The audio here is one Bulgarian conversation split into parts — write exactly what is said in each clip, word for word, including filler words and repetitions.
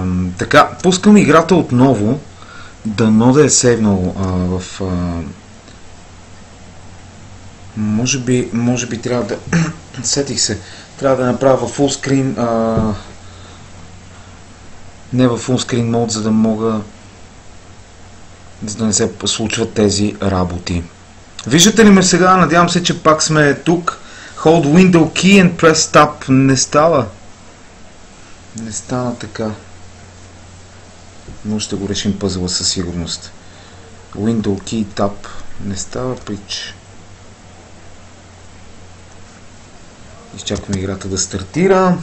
така, пускам играта отново. Дано да е сейвнал а, в... А, може би, може би трябва да... Сетих се. Трябва да направя в фулскрин... А, не в фулскрин мод, за да мога... За да не се случват тези работи. Виждате ли ме сега? Надявам се, че пак сме тук. Hold Window Key and Press Tab. Не става. Не стана така. Но ще го решим пъзела със сигурност. Window Key Tab. Не става прич. Изчакваме играта да стартира.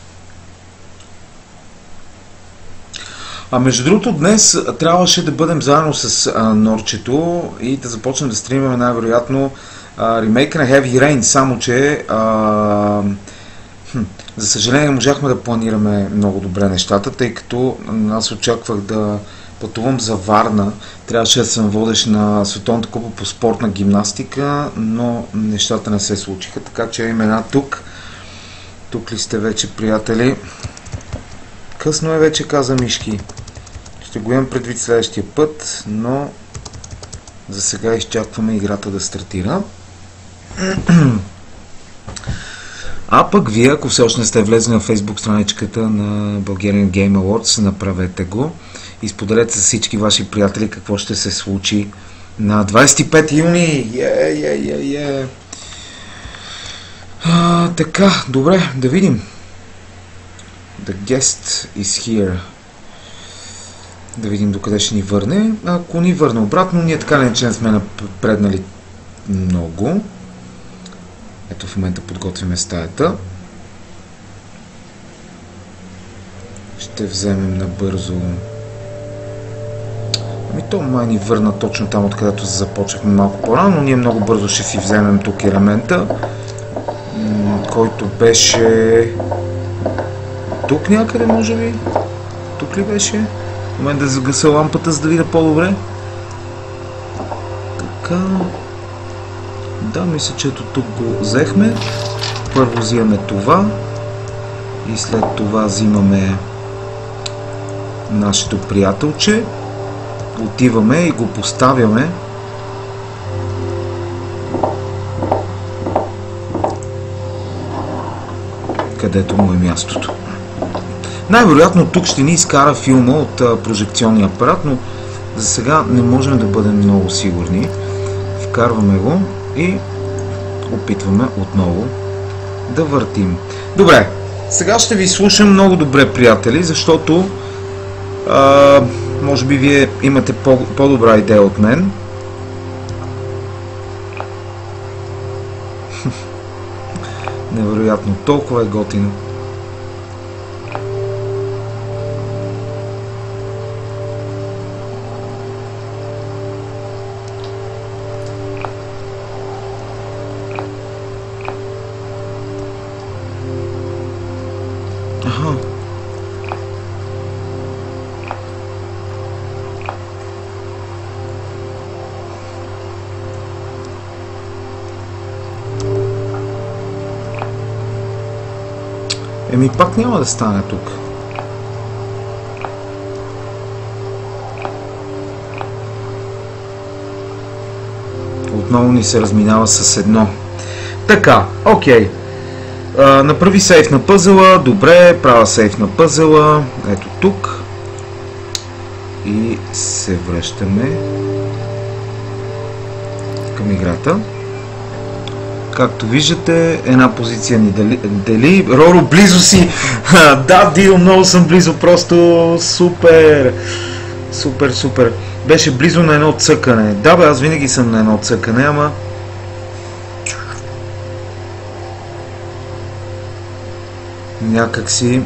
А между другото, днес трябваше да бъдем заедно с а, Норчето и да започнем да стримаме най-вероятно ремейка на Heavy Rain, само че а, хм, за съжаление можахме да планираме много добре нещата, тъй като аз очаквах да пътувам за Варна, трябваше да съм водещ на Световната купа по спортна гимнастика, но нещата не се случиха, така че имена тук. Тук ли сте вече, приятели? Късно е вече, каза Мишки. Ще го имам предвид следващия път, но за сега изчакваме играта да стартира. А пък вие, ако все още не сте влезли на Facebook страничката на Bulgarian Game Awards, направете го и споделете с всички ваши приятели какво ще се случи на двадесет и пети юни. Yeah, yeah, yeah, yeah. А, така, добре, да видим. The guest is here. Да видим докъде ще ни върне. Ако ни върне обратно, ние така не че не сме напреднали много. Ето в момента подготвяме стаята. Ще вземем набързо. Ами то май ни върна точно там, откъдето започнахме малко по-рано, но ние много бързо ще си вземем тук елемента, който беше тук някъде, може би? Тук ли беше? В момента да загаса лампата, за да видя по-добре. Така. Да, мисля, че ето тук го взехме. Първо взимаме това. И след това взимаме нашето приятелче. Отиваме и го поставяме. Където му е мястото. Най-вероятно тук ще ни изкара филма от а, прожекционния апарат, но за сега не можем да бъдем много сигурни. Вкарваме го и опитваме отново да въртим. Добре, сега ще ви слушам много добре, приятели, защото а, може би вие имате по- по-добра идея от мен. Невероятно, толкова е готино. Аха. Еми пак няма да стане тук. Отново ни се разминава с едно. Така, окей. А, направи сейф на пъзела. Добре, правя сейф на пъзела. Ето тук. И се връщаме към играта. Както виждате, една позиция ни дели. дели. Роро, близо си! Да, Дил, много съм близо, просто супер! Супер, супер. Беше близо на едно цъкане. Да, бе, аз винаги съм на едно цъкане, ама... някак си...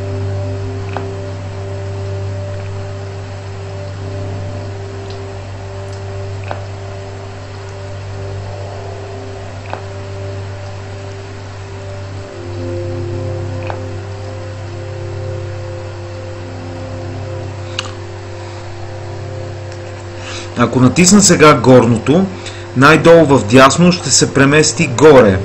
Ако натисна сега горното, най-долу в дясно ще се премести горе.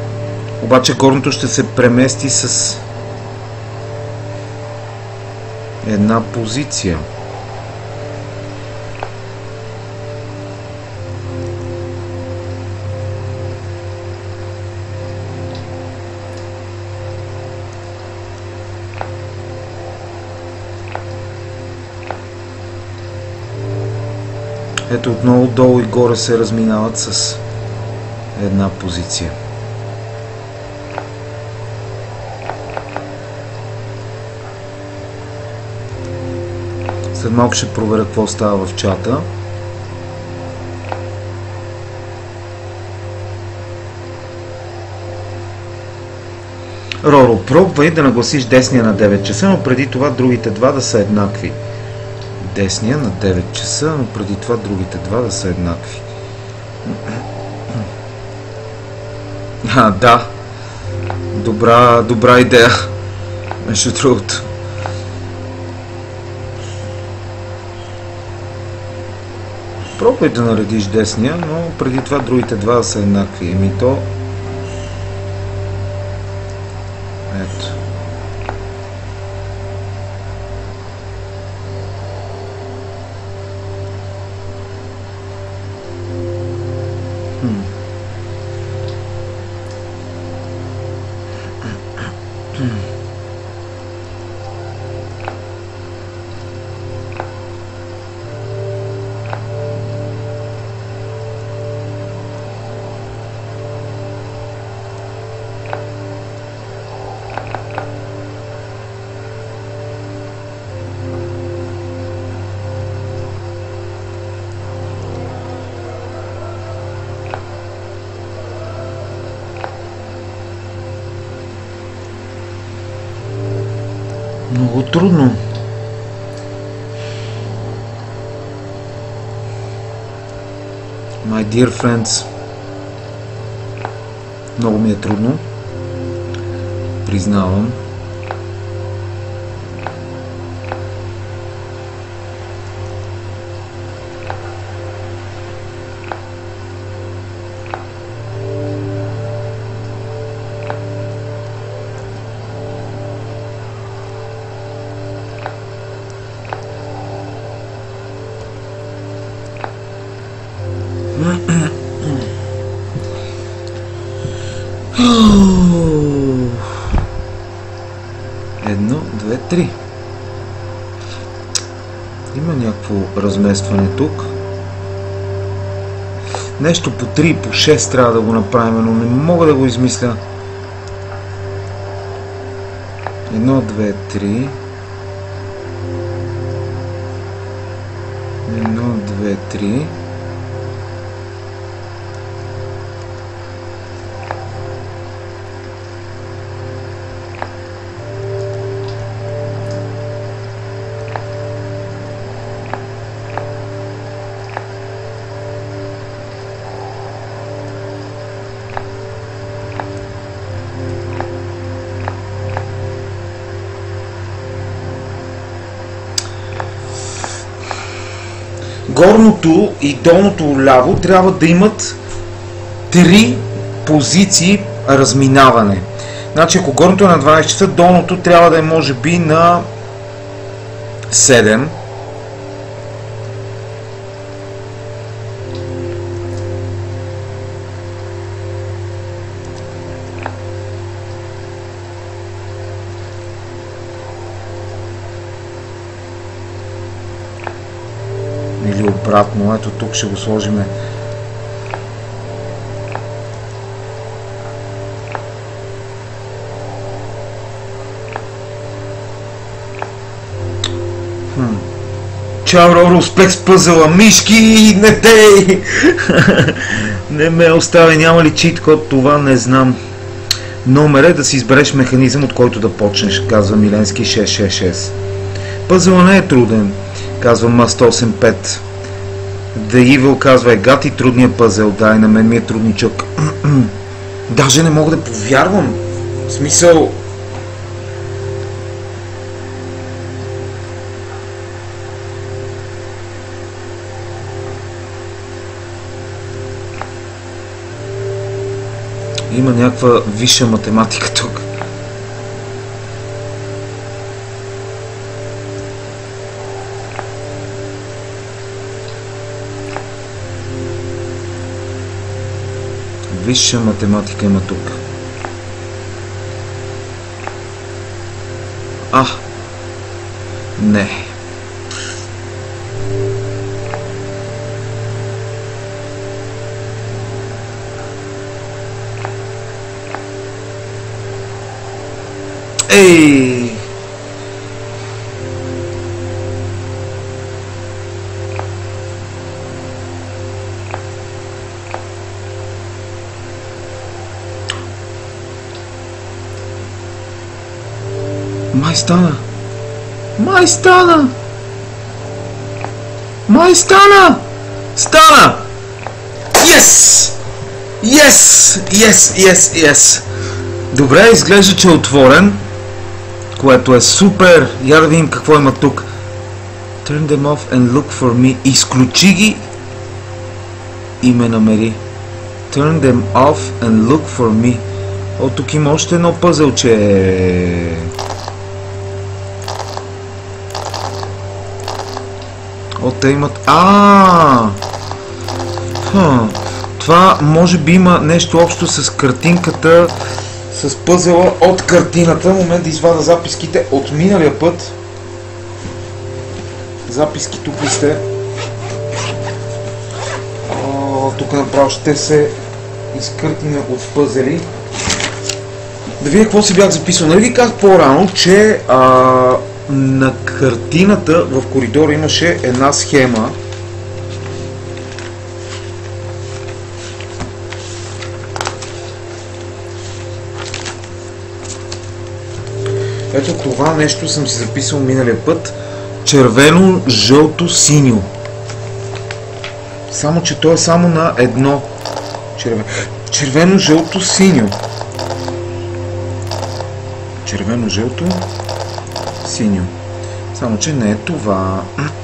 Обаче горното ще се премести с... една позиция. Ето отново долу и горе се разминават с една позиция. След малко ще проверя какво става в чата. Роро, пробвай да нагласиш десния на девет часа, но преди това другите два да са еднакви. Десния на девет часа, но преди това другите два да са еднакви. А, да. Добра, добра идея. Между другото. Пробвай да наредиш десния, но преди това другите два да са еднакви. Еми то... Ето. Много трудно. My dear friends. Много ми е трудно. Признавам. Едно, две, три. Има някакво разместване тук. Нещо по три и по шест трябва да го направим, но не мога да го измисля. Едно, две, три. Едно, две, три. Горното и долното ляво трябва да имат три позиции разминаване. Значи, ако горното е на дванайсет часа, долното трябва да е може би на седем. Или обратно, ето тук ще го сложиме. Хм. Чао, Роро, успех с пъзела, мишки, не дей! Не ме оставя, няма ли чит код, това не знам. Номер е да си избереш механизъм, от който да почнеш, казва Миленски шест шест шест. Пъзела не е труден, казва Ма сто осем пет. The Evil казва, е гати трудния пъзел, да, и на мен ми е трудничък. Даже не мога да повярвам. В смисъл... Има някаква висша математика тук. Висша математика има тук. А! Не. Ей! Май стана! Май стана! Май стана! Стана! Yes! Yes! Yes! Yes! Yes! Добре, изглежда, че е отворен, което е супер. Я да видим какво има тук. Turn them off and look for me. Изключи ги и ме намери. Turn them off and look for me. О, тук има още едно пъзълче. О, те имат... А! Хм. Това може би има нещо общо с картинката, с пъзела от картината. Момент да извада записките от миналия път. Записки тук ли сте? О, тук направо ще се изкъртиме от пъзели. Да видя какво си бях записал. Нали ви казах по-рано, че а, на картината в коридора имаше една схема. Ето това нещо съм си записал миналия път. Червено, жълто, синьо. Само, че то е само на едно. Червено, червено жълто, синьо. Червено, жълто, синьо. Само, че не е това.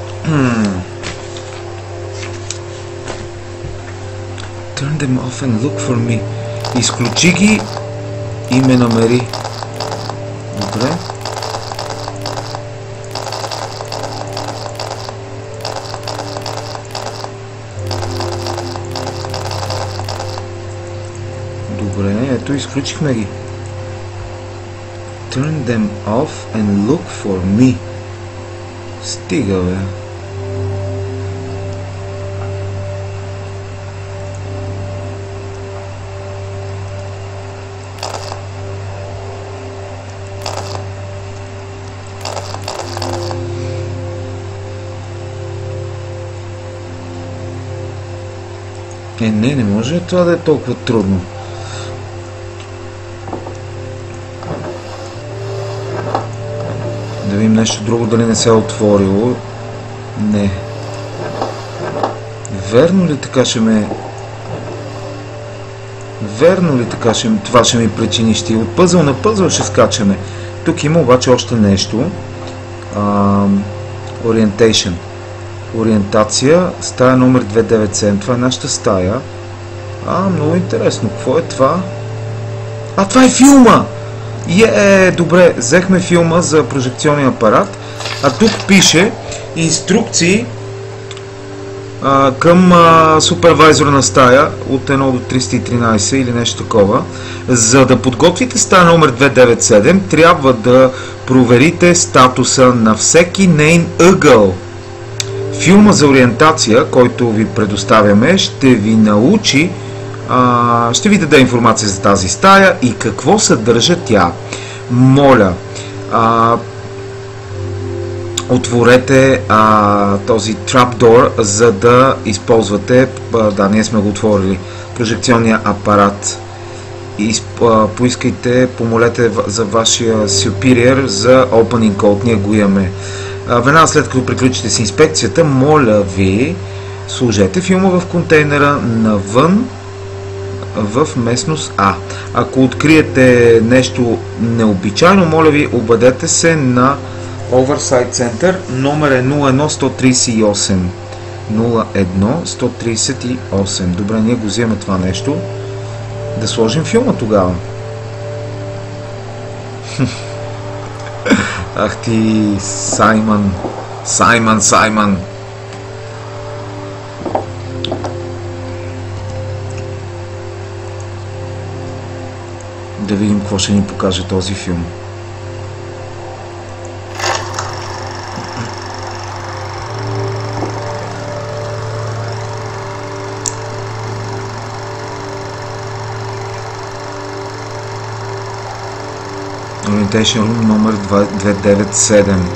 Turn them off and look for me. Изключи ги и ме намери. Добре. Добре, ето изключихме ги. Turn them off and look for me. Стига, бе. Е, не, не може това да е толкова трудно. Да видим нещо друго, дали не се е отворило. Не. Верно ли така ще ме... Верно ли така ще... това ще ми причини щи? От пъзъл на пъзъл ще скачаме. Тук има обаче още нещо. Ам... Orientation. Ориентация, стая номер двеста деветдесет и седем. Това е нашата стая. А, много интересно. Какво е това? А, това е филма! Е, добре, взехме филма за прожекционния апарат. А тук пише инструкции а, към а, супервайзора на стая от едно до триста и тринайсет или нещо такова. За да подготвите стая номер двеста деветдесет и седем, трябва да проверите статуса на всеки нейн ъгъл. Филма за ориентация, който ви предоставяме, ще ви научи, а, ще ви даде информация за тази стая и какво съдържа тя. Моля, а, отворете а, този trapdoor, за да използвате, а, да, ние сме го отворили, прожекционния апарат. И а, поискайте, помолете за вашия superior за opening code, ние го имаме. Веднага след като приключите с инспекцията, моля ви, сложете филма в контейнера навън в местност А. Ако откриете нещо необичайно, моля ви, обадете се на Oversight Center, номер е нула едно сто трийсет и осем. нула едно сто трийсет и осем. Добре, ние го вземем това нещо. Да сложим филма тогава. Ах ти, Саймън, Саймън, Саймън. Да видим какво ще ни покаже този филм. Orientation Room номер двеста деветдесет и седем.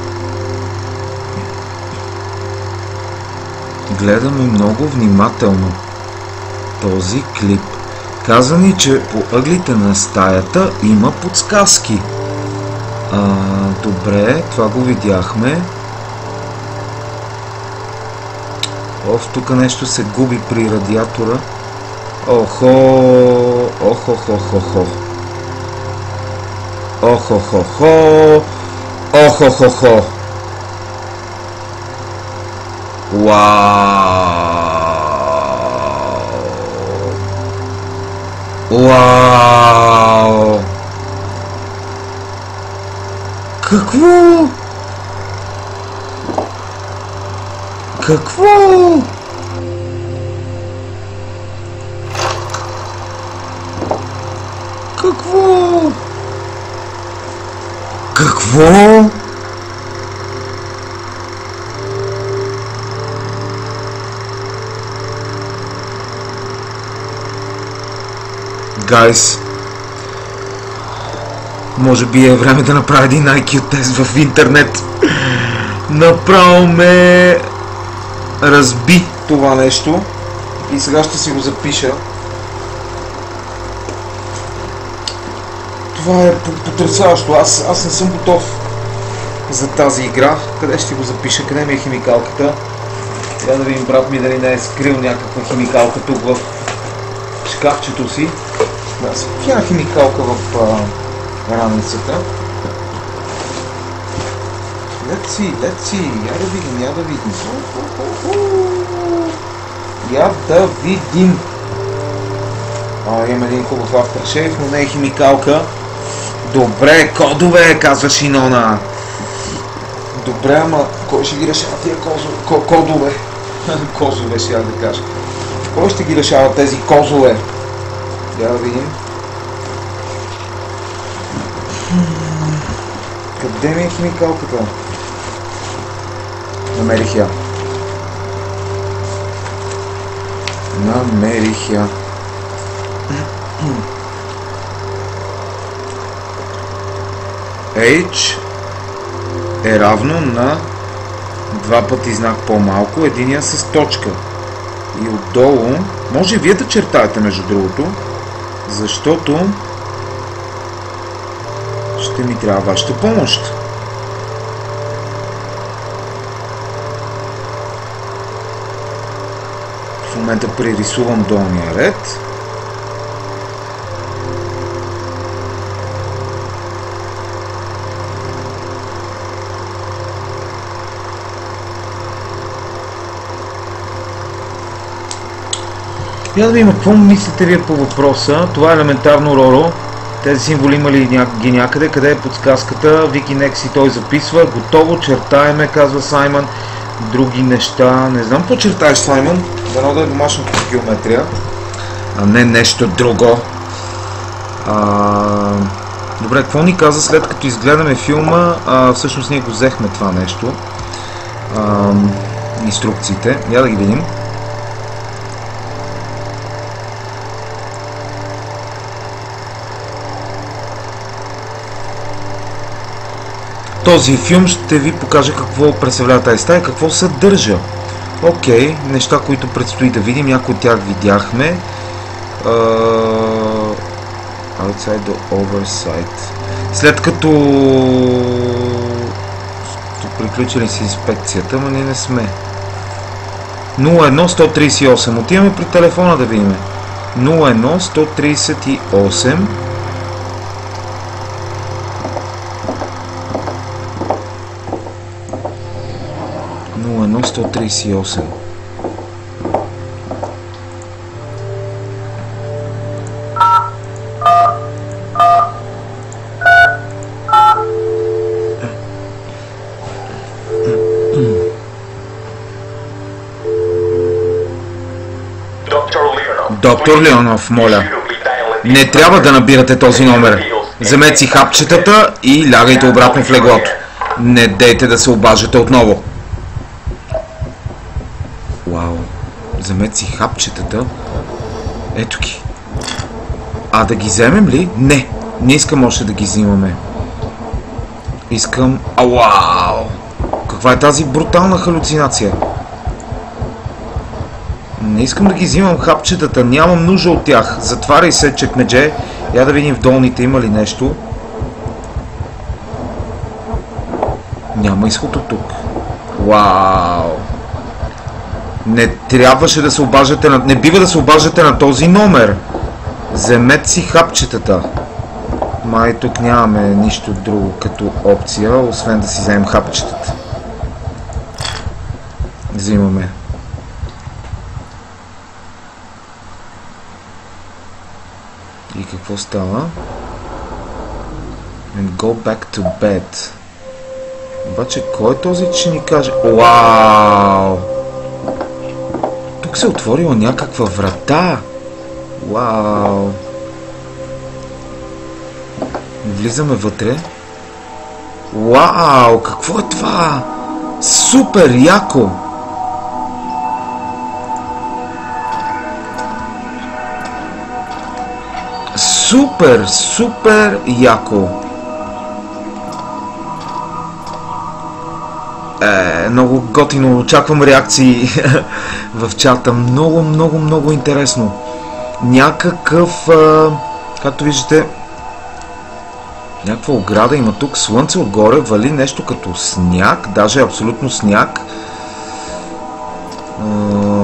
Гледаме много внимателно този клип. Каза ни, че по ъглите на стаята има подсказки. А, добре, това го видяхме. Оф, тук нещо се губи при радиатора. Охо, охо-хо-хо-хо. Охо-хо-хо. Охо-хо-хо. Вау! Вау! Какво? Какво? Какво? Какво? Гайс, може би е време да направя един ай кю тест в интернет. Направо ме разби това нещо и сега ще си го запиша. Това е потресаващо. Аз, аз не съм готов за тази игра. Къде ще го запиша? Къде ми е химикалката? Сега да видим брат ми дали не е скрил някаква химикалка тук в шкафчето си. Да, спя химикалка в а, раницата. Let's see, let's see. Я да видим, я да видим. Я да видим. А, имам един хубав aftershave, но не е химикалка. Добре, кодове, казва Шинона. Добре, ама кой ще ги решава тия козове? Кодове? Козове ще я да кажа. Кой ще ги решава тези козове? Я да видим. Къде ми е химикалката? Намерих я. Намерих я. H е равно на два пъти знак по-малко, единия с точка. И отдолу, може вие да чертаете между другото, защото ще ми трябва вашата помощ. В момента пририсувам долния ред. Я да видим какво мислите вие по въпроса. Това е елементарно, Роро. Тези символи има ли ня... ги някъде? Къде е подсказката? Вики Некси той записва. Готово, чертаеме, казва Саймън. Други неща. Не знам какво чертаеш, Саймън. Дано да е домашната геометрия, а не нещо друго. А... Добре, какво ни каза след като изгледаме филма? А, всъщност ние го взехме това нещо. А, инструкциите. Я да ги видим. Този филм ще ви покаже какво представлява тази стая, какво съдържа. Окей, неща, които предстои да видим, някои от тях видяхме. Uh, outside the oversight. След като приключили с инспекцията, но ние не сме. нула едно сто тридесет и осем. Отиваме при телефона да видим. нула едно сто тридесет и осем. нула едно сто тридесет и осем. Доктор Леонов, моля. Не трябва да набирате този номер. Вземете си хапчетата и лягайте обратно в леглото. Не дейте да се обажете отново. Вау. Вземете си хапчетата. Ето ги. А да ги вземем ли? Не. Не искам още да ги взимаме. Искам... А, вау! Каква е тази брутална халюцинация? Не искам да ги взимам хапчетата. Нямам нужда от тях. Затваряй се, чекмедже. Я да видим в долните има ли нещо. Няма изход от тук. Вау! Не трябваше да се обаждате на... Не бива да се обаждате на този номер. Вземете си хапчетата. Май тук нямаме нищо друго като опция, освен да си вземем хапчетата. Взимаме. И какво става? And go back to bed. Обаче, кой е този, че ни каже? Вау! Тук се отворила някаква врата. Вау! Влизаме вътре. Вау! Какво е това? Супер яко! Супер, супер яко! Е, много готино. Очаквам реакции в чата. Много, много, много интересно. Някакъв... А, както виждате, някаква ограда има тук. Слънце отгоре, вали нещо като сняг. Даже абсолютно сняг. А,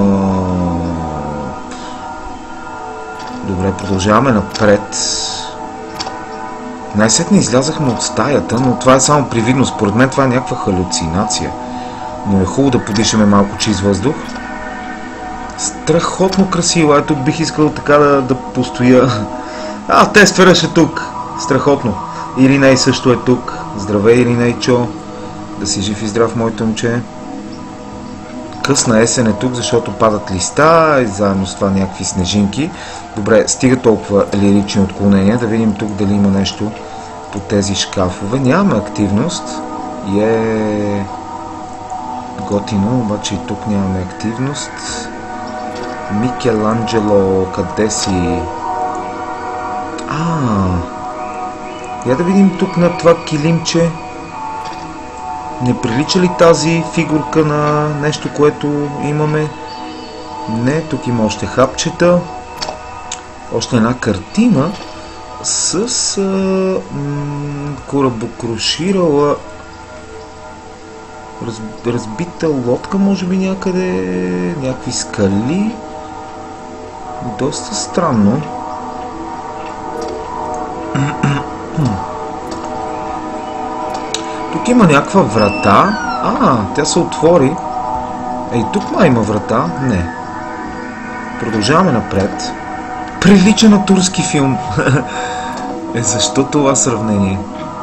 добре, продължаваме напред. Най-сетне излязахме от стаята, но това е само привидно. Според мен това е някаква халюцинация. Но е хубаво да подишаме малко чист въздух. Страхотно красиво. Ето бих искал така да, да постоя. А, Тестверъш е тук. Страхотно. Ириней също е тук. Здравей, Иринейчо. Да си жив и здрав, моето момче. Късна есен е тук, защото падат листа и заедно с това някакви снежинки. Добре, стига толкова лирични отклонения. Да видим тук дали има нещо по тези шкафове. Нямаме активност. Е готино, обаче и тук нямаме активност. Микеланджело, къде си? А, я да видим тук на това килимче. Не прилича ли тази фигурка на нещо, което имаме? Не, тук има още хапчета. Още една картина с а, м, корабокруширала раз, разбита лодка, може би някъде, някакви скали. Доста странно. Тук има някаква врата. А, тя се отвори. Ей, тук май има врата. Не. Продължаваме напред. Прилича на турски филм. Е, защо това сравнение?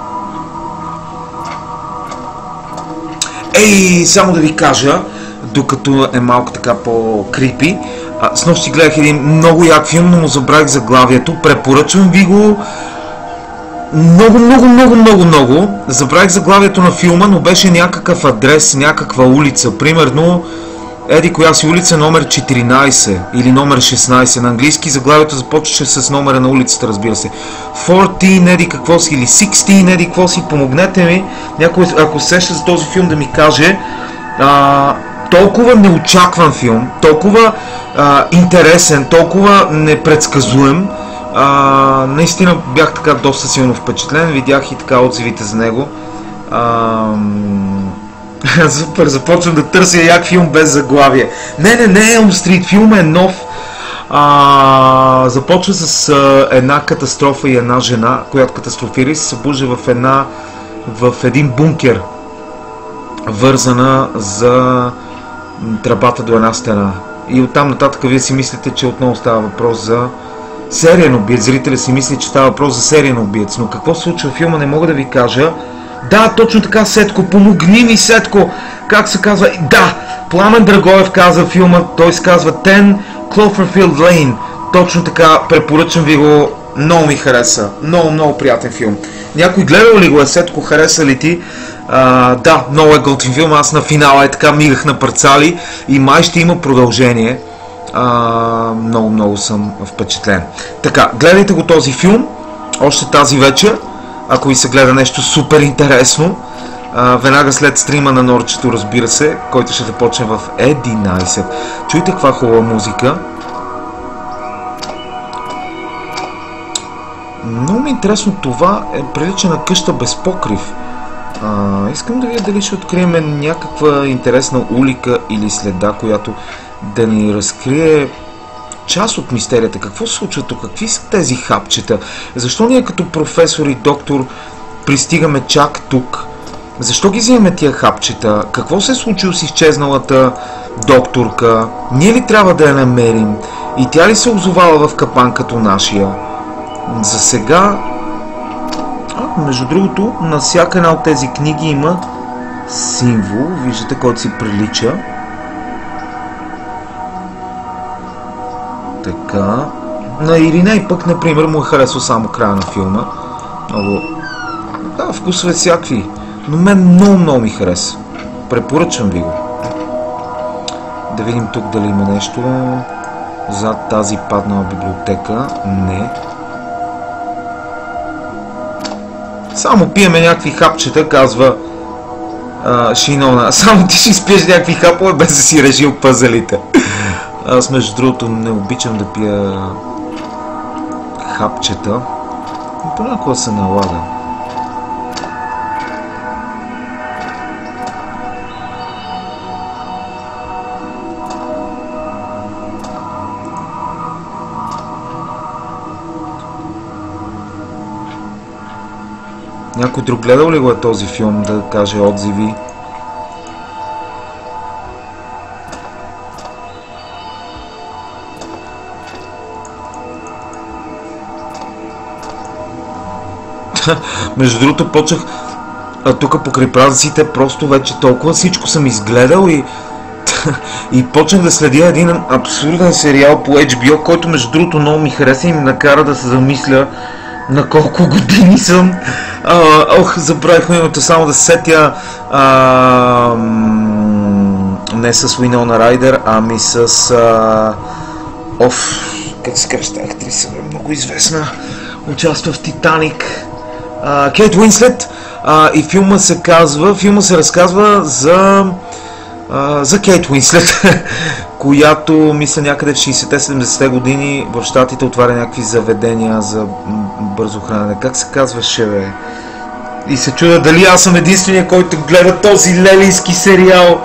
Ей, само да ви кажа, докато е малко така по-крипи, с нощи гледах един много як филм, но му забравих заглавието. Препоръчвам ви го. Много, много, много, много, много. Забравих заглавието на филма, но беше някакъв адрес, някаква улица. Примерно, еди коя си улица, номер четиринайсет или номер шестнайсет. На английски заглавието започваше с номера на улицата, разбира се. четиринайсет, еди какво си, или шестнайсет, еди какво си. Помогнете ми, някой, ако се сеща за този филм, да ми каже. А, толкова неочакван филм, толкова а, интересен, толкова непредсказуем. А, наистина бях така доста силно впечатлен, видях и така отзивите за него. А, супер, започвам да търся як филм без заглавие. Не, не, не, Elm Street, филм е нов. А, започва с а, една катастрофа и една жена, която катастрофира и се събужда в, една, в един бункер, вързана за тръбата до една стена. И оттам нататък вие си мислите, че отново става въпрос за сериен убиец. Зрителя си мисли, че става въпрос за сериен убиец. Но какво се случва в филма, не мога да ви кажа. Да, точно така, Сетко, помогни ми, Сетко. Как се казва? Да, Пламен Драгоев каза филма, той се казва Ten Cloverfield Lane. Точно така, препоръчвам ви го. Много ми хареса. Много, много приятен филм. Някой гледал ли го е, Сетко, хареса ли ти? А, да, много е готин филм. Аз на финала е така мигах на парцали и май ще има продължение. А, много, много съм впечатлен. Така, гледайте го този филм още тази вечер, ако ви се гледа нещо супер интересно. А, веднага след стрима на Норчето, разбира се, който ще започне в единайсет. Чуйте каква хубава музика. Много ми е интересно, това е прилича на къща без покрив. А, искам да видя дали ще открием някаква интересна улика или следа, която да ни разкрие част от мистерията. Какво се случва тук? Какви са тези хапчета? Защо ние като професор и доктор пристигаме чак тук? Защо ги взимаме тия хапчета? Какво се е случило с изчезналата докторка? Ние ли трябва да я намерим? И тя ли се озовава в капан като нашия? За сега... А, между другото, на всяка една от тези книги има символ, виждате, който си прилича. Така... На Ириней пък, например, му е харесал само края на филма. Много... Да, вкусове всякакви. Но мен много, много ми хареса. Препоръчвам ви го. Да видим тук дали има нещо. Зад тази паднала библиотека. Не. Само пиеме някакви хапчета, казва а, Шинона. Само ти ще изпиеш някакви хапове, без да си решил пъзелите. Аз между другото не обичам да пия хапчета. Но понякога се налага. Някой друг гледал ли го е този филм, да каже отзиви? Между другото почнах тук покрай празниците, просто вече толкова всичко съм изгледал и и почнах да следя един абсурден сериал по Ейч Би О, който между другото много ми хареса и ми накара да се замисля на колко години съм. А, ох, забравихме името, само да се сетя. А, не с Уинона Райдер, ами с... А, оф, как се кръща актриса, много известна. Участва в Титаник. А, Кейт Уинслет. А, и филма се казва... Филма се разказва за... Uh, за Кейт Уинслет, която, мисля, някъде в шейсетте-седемдесетте години в щатите отваря някакви заведения за бързо хранене. Как се казваше, бе? И се чудя дали аз съм единствения, който гледа този лелийски сериал.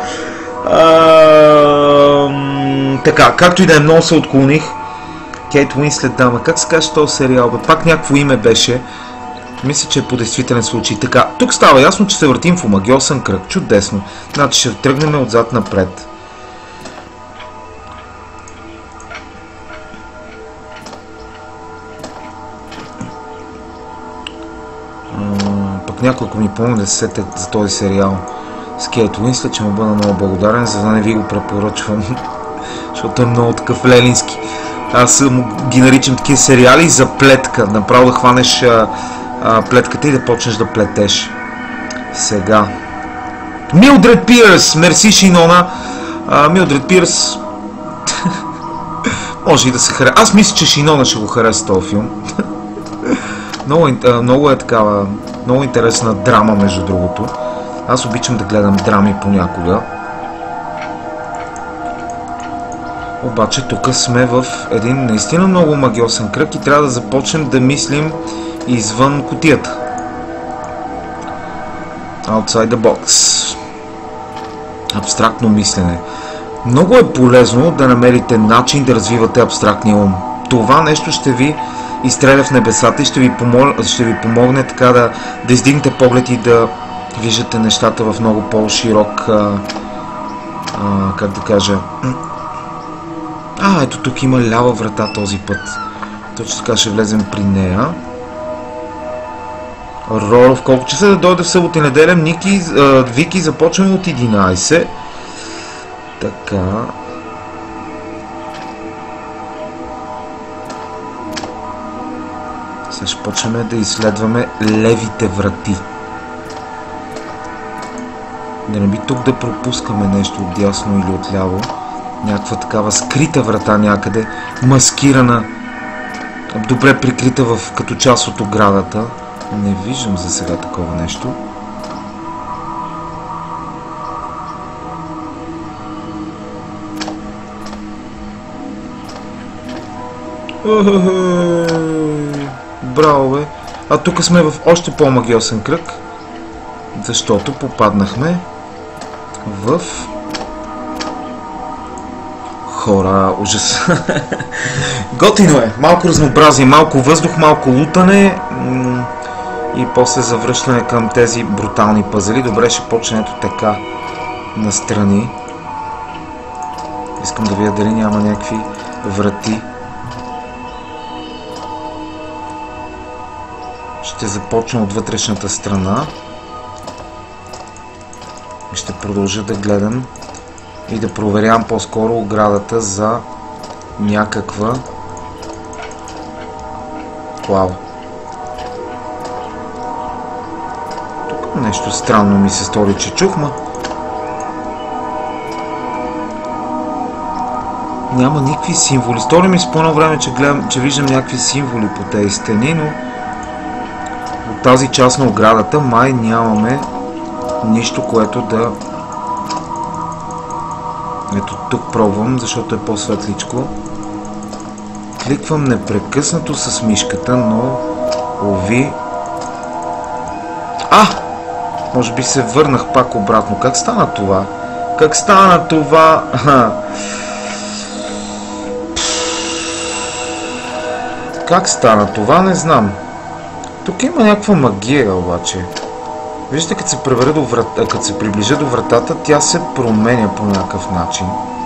Uh, така, както и да е, много се отклоних. Кейт Уинслет, дама. Как се казва този сериал, бе? Пак някакво име беше. Мисля, че е по действителен случай. Така, тук става ясно, че се въртим в омагьосан кръг. Чудесно. Значи ще тръгнем отзад напред. А, пък някой, ако ми помогне да се сетят за този сериал с Кейт Уинслет, че му бъда много благодарен, за да не ви го препоръчвам. Защото е много такъв лелински. Аз ги наричам такива сериали за плетка. Направо да хванеш а, плетката и да почнеш да плетеш. Сега. Милдред Пирс! Мерси, Шинона! А, Милдред Пирс... може и да се хареса. Аз мисля, че Шинона ще го хареса този филм. много, много е такава... Много интересна драма, между другото. Аз обичам да гледам драми понякога. Обаче тук сме в един наистина много магиосен кръг и трябва да започнем да мислим извън кутията. Outside the box. Абстрактно мислене. Много е полезно да намерите начин да развивате абстрактния ум. Това нещо ще ви изстреля в небесата и ще ви, помол... ще ви помогне така да, да издигнете поглед и да виждате нещата в много по-широк, а, а, как да кажа... А, ето тук има лява врата този път. Точно така ще влезем при нея. Роро, в колко часа да дойде в събота и неделя? Ники, а, Вики, започваме от единайсет. Така. Сега ще почнем да изследваме левите врати. Да не би тук да пропускаме нещо от дясно или от ляво. Някаква такава скрита врата някъде, маскирана, добре прикрита в, като част от оградата. Не виждам за сега такова нещо. Браво, бе! А тук сме в още по-магиосен кръг, защото попаднахме в хора. Ужас! Готино е! Малко разнообразие, малко въздух, малко лутане и после завръщане към тези брутални пъзели. Добре, ще почне ето така настрани. Искам да видя дали няма някакви врати. Ще започна от вътрешната страна и ще продължа да гледам и да проверявам по-скоро оградата за някаква... Вау! Тук нещо странно ми се стори, че чух, ма... Няма никакви символи. Стори ми с по едно време, че, гледам, че виждам някакви символи по тези стени, но от тази част на оградата май нямаме нищо, което да... Ето тук пробвам, защото е по-светличко. Кликвам непрекъснато с мишката, но уви... А! Може би се върнах пак обратно. Как стана това? Как стана това? Как стана това? Не знам. Тук има някаква магия обаче. Вижте, като се, до врата, като се приближа до вратата, тя се променя по някакъв начин.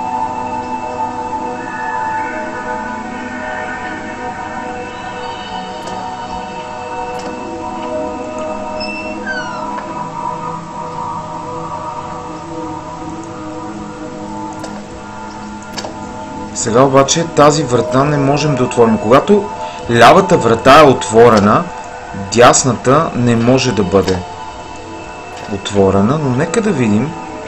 Сега обаче тази врата не можем да отворим. Когато лявата врата е отворена, дясната не може да бъде отворена, но нека да видим.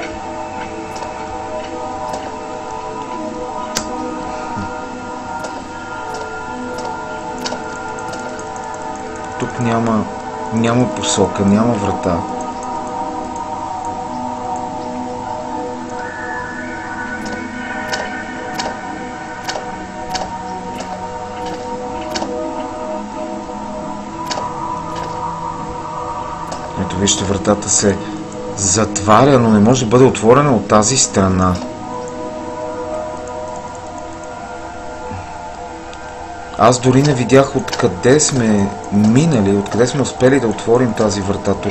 Тук няма, няма посока, няма врата. Ето вижте, вратата се затваря, но не може да бъде отворена от тази страна. Аз дори не видях откъде сме минали, откъде сме успели да отворим тази врата тук.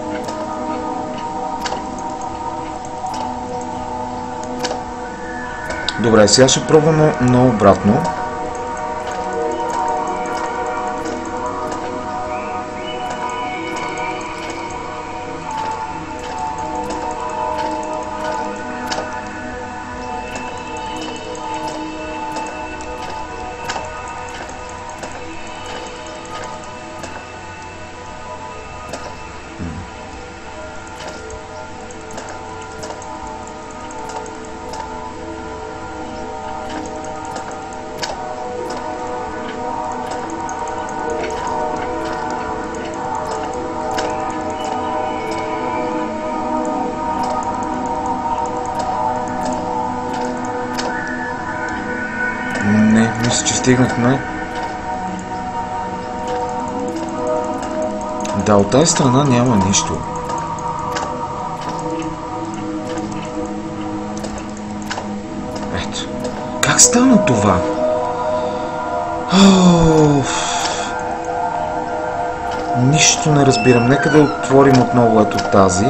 Добре, сега ще пробвам на обратно. Не, мисля, че стигнахме. Да, от тази страна няма нищо. Ето. Как стана това? Оф. Нищо не разбирам. Нека да отворим отново ето тази.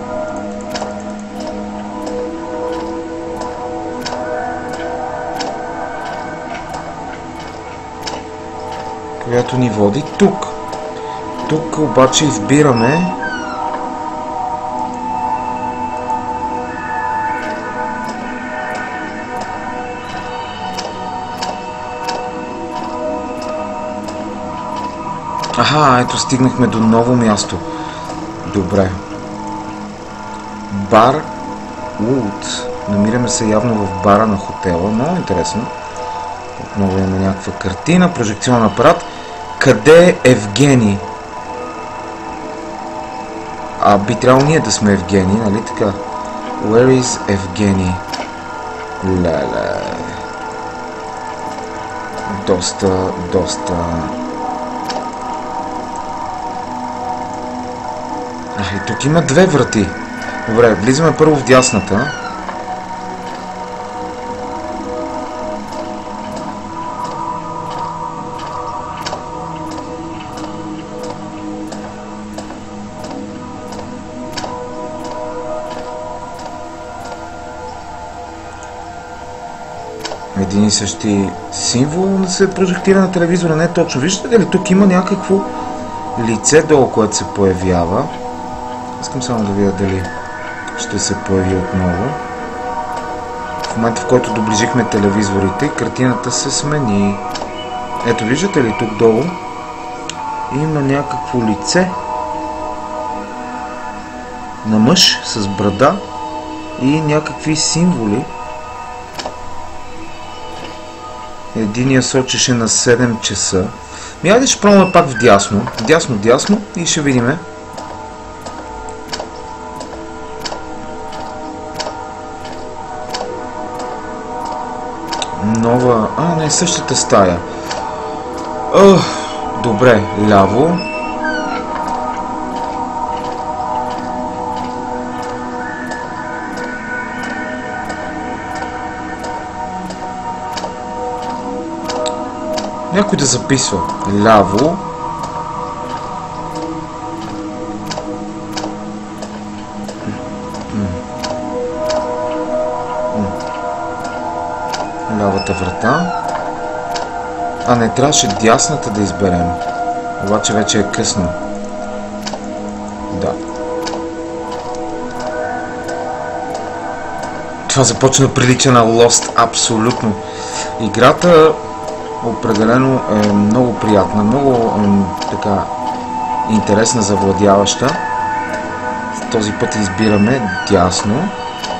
Която ни води тук. Тук обаче избираме Аха, ето стигнахме до ново място. Добре. Бар Улт. Намираме се явно в бара на хотела. Много интересно. Отново имаме някаква картина, прожекционен апарат. Къде е Евгений? А би трябвало ние да сме Евгений, нали така? Where is Евгений? Леле. Доста, доста... А, и тук има две врати. Добре, влизаме първо в дясната. Един и същи символ да се прожектира на телевизора, не точно. Виждате ли, тук има някакво лице долу, което се появява. Искам само да видя дали ще се появи отново. В момента, в който доближихме телевизорите, картината се смени. Ето, виждате ли, тук долу има някакво лице на мъж с брада и някакви символи. Единия сочеше на седем часа. Ми айде ще пробваме пак в дясно. Дясно, дясно и ще видиме. Нова... А, не, същата стая. Ох, добре, ляво. Някой да записва. Ляво. Лявата врата. А не, трябваше дясната да изберем. Обаче вече е късно. Да. Това започна да прилича на Lost абсолютно. Играта определено е много приятна, много е, така интересна, завладяваща. Този път избираме дясно.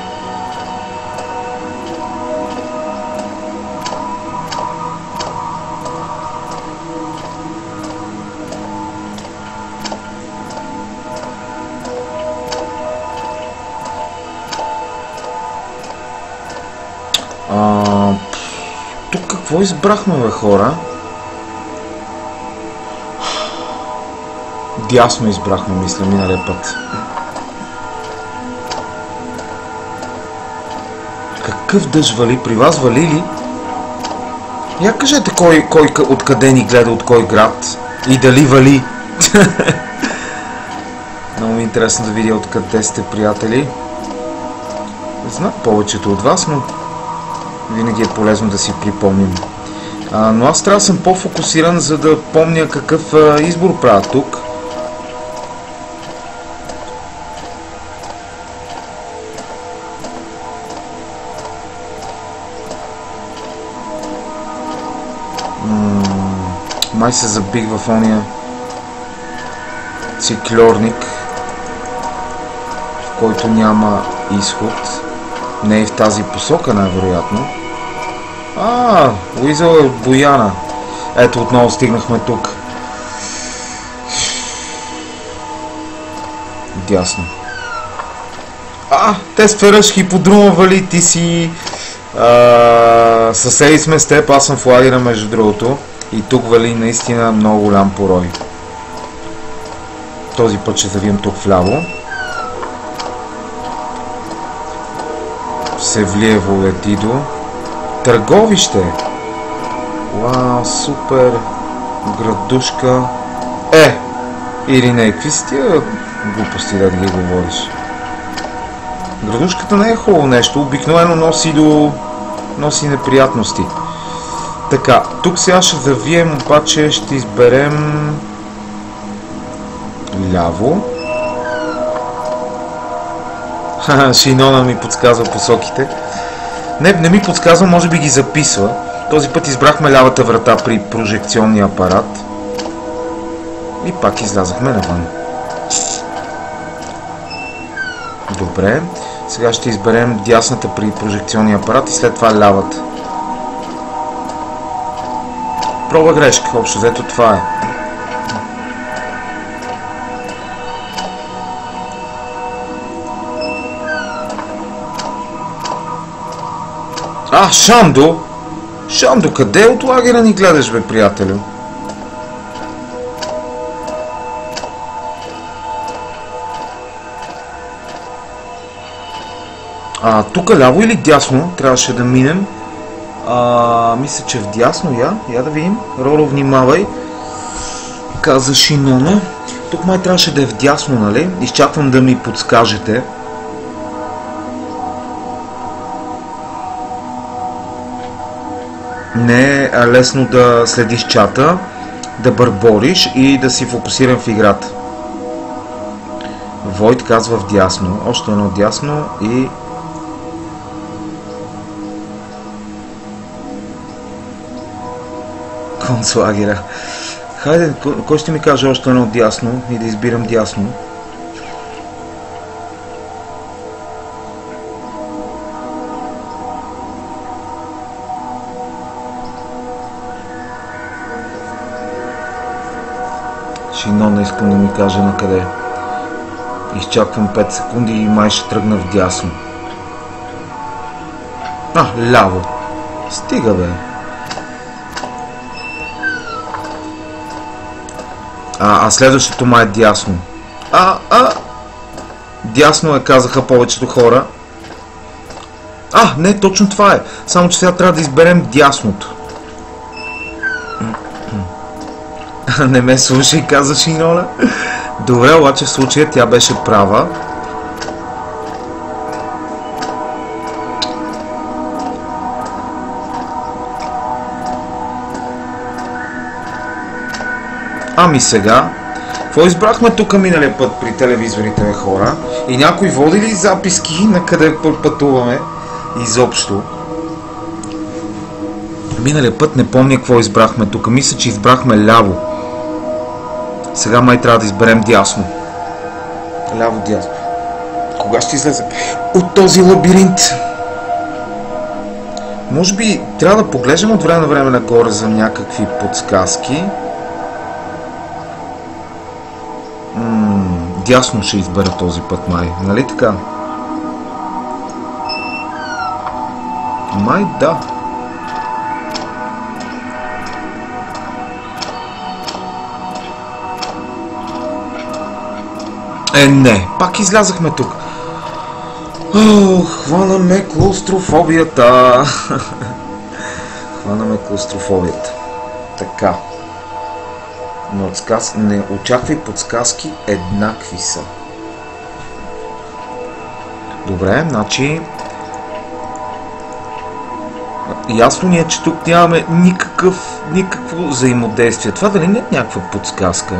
А, тук какво избрахме, бе, хора? Дясно избрахме, мисля, миналия път. Какъв дъжд вали? При вас вали ли? Я кажете кой, кой откъде ни гледа, от кой град и дали вали. Много ми е интересно да видя откъде сте, приятели. Не знам повечето от вас, но винаги е полезно да си припомним. А, но аз трябва да съм по-фокусиран, за да помня какъв а, избор правя тук. М- май се забих в ония циклорник, в който няма изход. Не е в тази посока, най-вероятно. А, Уизъл е от Бояна. Ето, отново стигнахме тук. Дясно. А, те сфераш хиподрума вали, ти си... А, съседи сме с теб, аз съм в лагера, между другото. И тук вали наистина много голям порой. Този път ще завием тук вляво. Севлиево Летидо. Търговище. Вау, супер. Градушка. Е! Или не, какви си тия глупости да ги говориш? Градушката не е хубаво нещо. Обикновено носи до... носи неприятности. Така, тук сега ще завием, обаче ще изберем... ляво. Хаха, Шинона ми подсказва посоките. Не, не ми подсказва, може би ги записва. Този път избрахме лявата врата при прожекционния апарат. И пак излязахме навън. Добре. Сега ще изберем дясната при прожекционния апарат и след това лявата. Проба грешка. Общо взето това е. А, Шандо! Шандо, къде от лагера ни гледаш, бе, приятелю? А, тук ляво или дясно трябваше да минем? А, мисля, че вдясно, я. Я да видим. Роро, внимавай. Каза Шинона. Тук май трябваше да е вдясно, нали? Изчаквам да ми подскажете. Не е лесно да следиш чата, да бърбориш и да си фокусиран в играта. Войт казва вдясно. Още едно дясно и... концлагера. Хайде, кой ще ми каже още едно дясно и да избирам дясно? Шинона искам да ми каже на къде. Изчаквам пет секунди и май ще тръгна вдясно. А, ляво. Стига, бе. А, а следващото май е дясно. А, а! Дясно е, казаха повечето хора. А, не, точно това е. Само че сега трябва да изберем дясното. Не ме слушай, каза Шинола. Добре, обаче в случая тя беше права. Ами сега, какво избрахме тук миналия път при телевизорите, бе, хора? И някой води ли записки на къде пътуваме изобщо? Миналия път не помня какво избрахме тук. Мисля, че избрахме ляво. Сега май трябва да изберем дясно. Ляво, дясно. Кога ще излезе от този лабиринт? Може би трябва да поглеждам от време на време нагоре за някакви подсказки. М-м, дясно ще избера този път май. Нали така? Май да. Е, не, пак излязахме тук. О, хванаме клаустрофобията. Хванаме клаустрофобията. Така. Но отсказ... не очаквай подсказки, еднакви са. Добре, значи... Ясно ни е, че тук нямаме никакъв, никакво взаимодействие. Това дали не е някаква подсказка?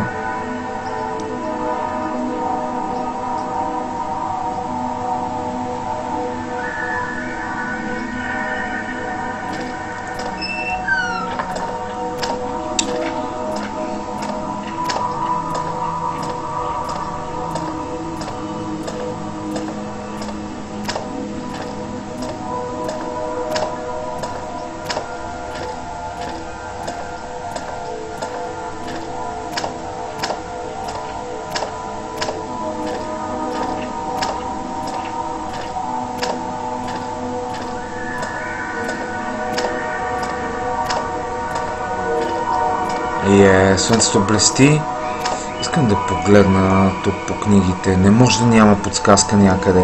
И е, слънцето блести. Искам да погледна тук по книгите. Не може да няма подсказка някъде.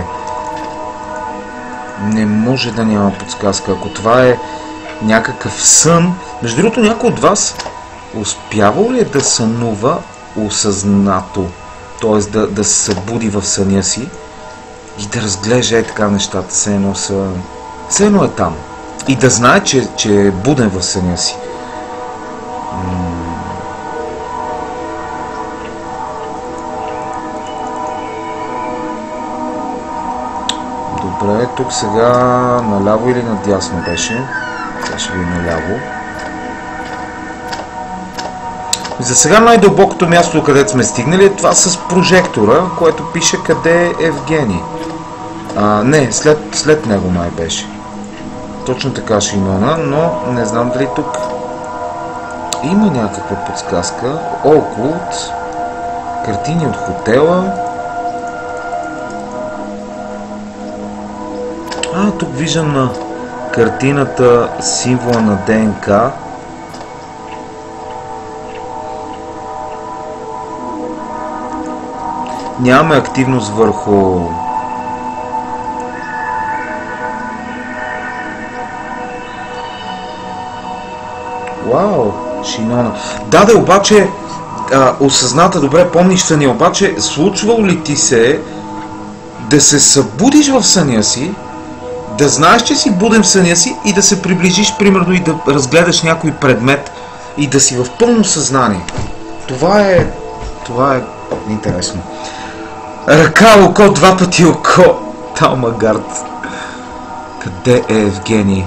Не може да няма подсказка. Ако това е някакъв сън... Между другото, някой от вас успявал ли е да сънува осъзнато? Т.е. да, да се събуди в съня си и да разглежда е така нещата. Все едно, са... все едно е там. И да знае, че, че е буден в съня си. Добре, тук сега наляво или надясно беше? Сега ще видим наляво. За сега най-дълбокото място, където сме стигнали, е това с прожектора, което пише къде е Евгений. А, не, след, след него май беше. Точно така, Шимона, но не знам дали тук има някаква подсказка. Окулт, картини от хотела. А, тук виждам на картината символа на ДНК. Нямаме активност върху Вау, Шинона. Да, да, обаче а, осъзната, добре, помниш съня, обаче случвало ли ти се да се събудиш в съня си, да знаеш, че си буден в съня си и да се приближиш, примерно, и да разгледаш някой предмет и да си в пълно съзнание? Това е... това е интересно. Ръка, око, два пъти око. Талмагард. Къде е Евгений?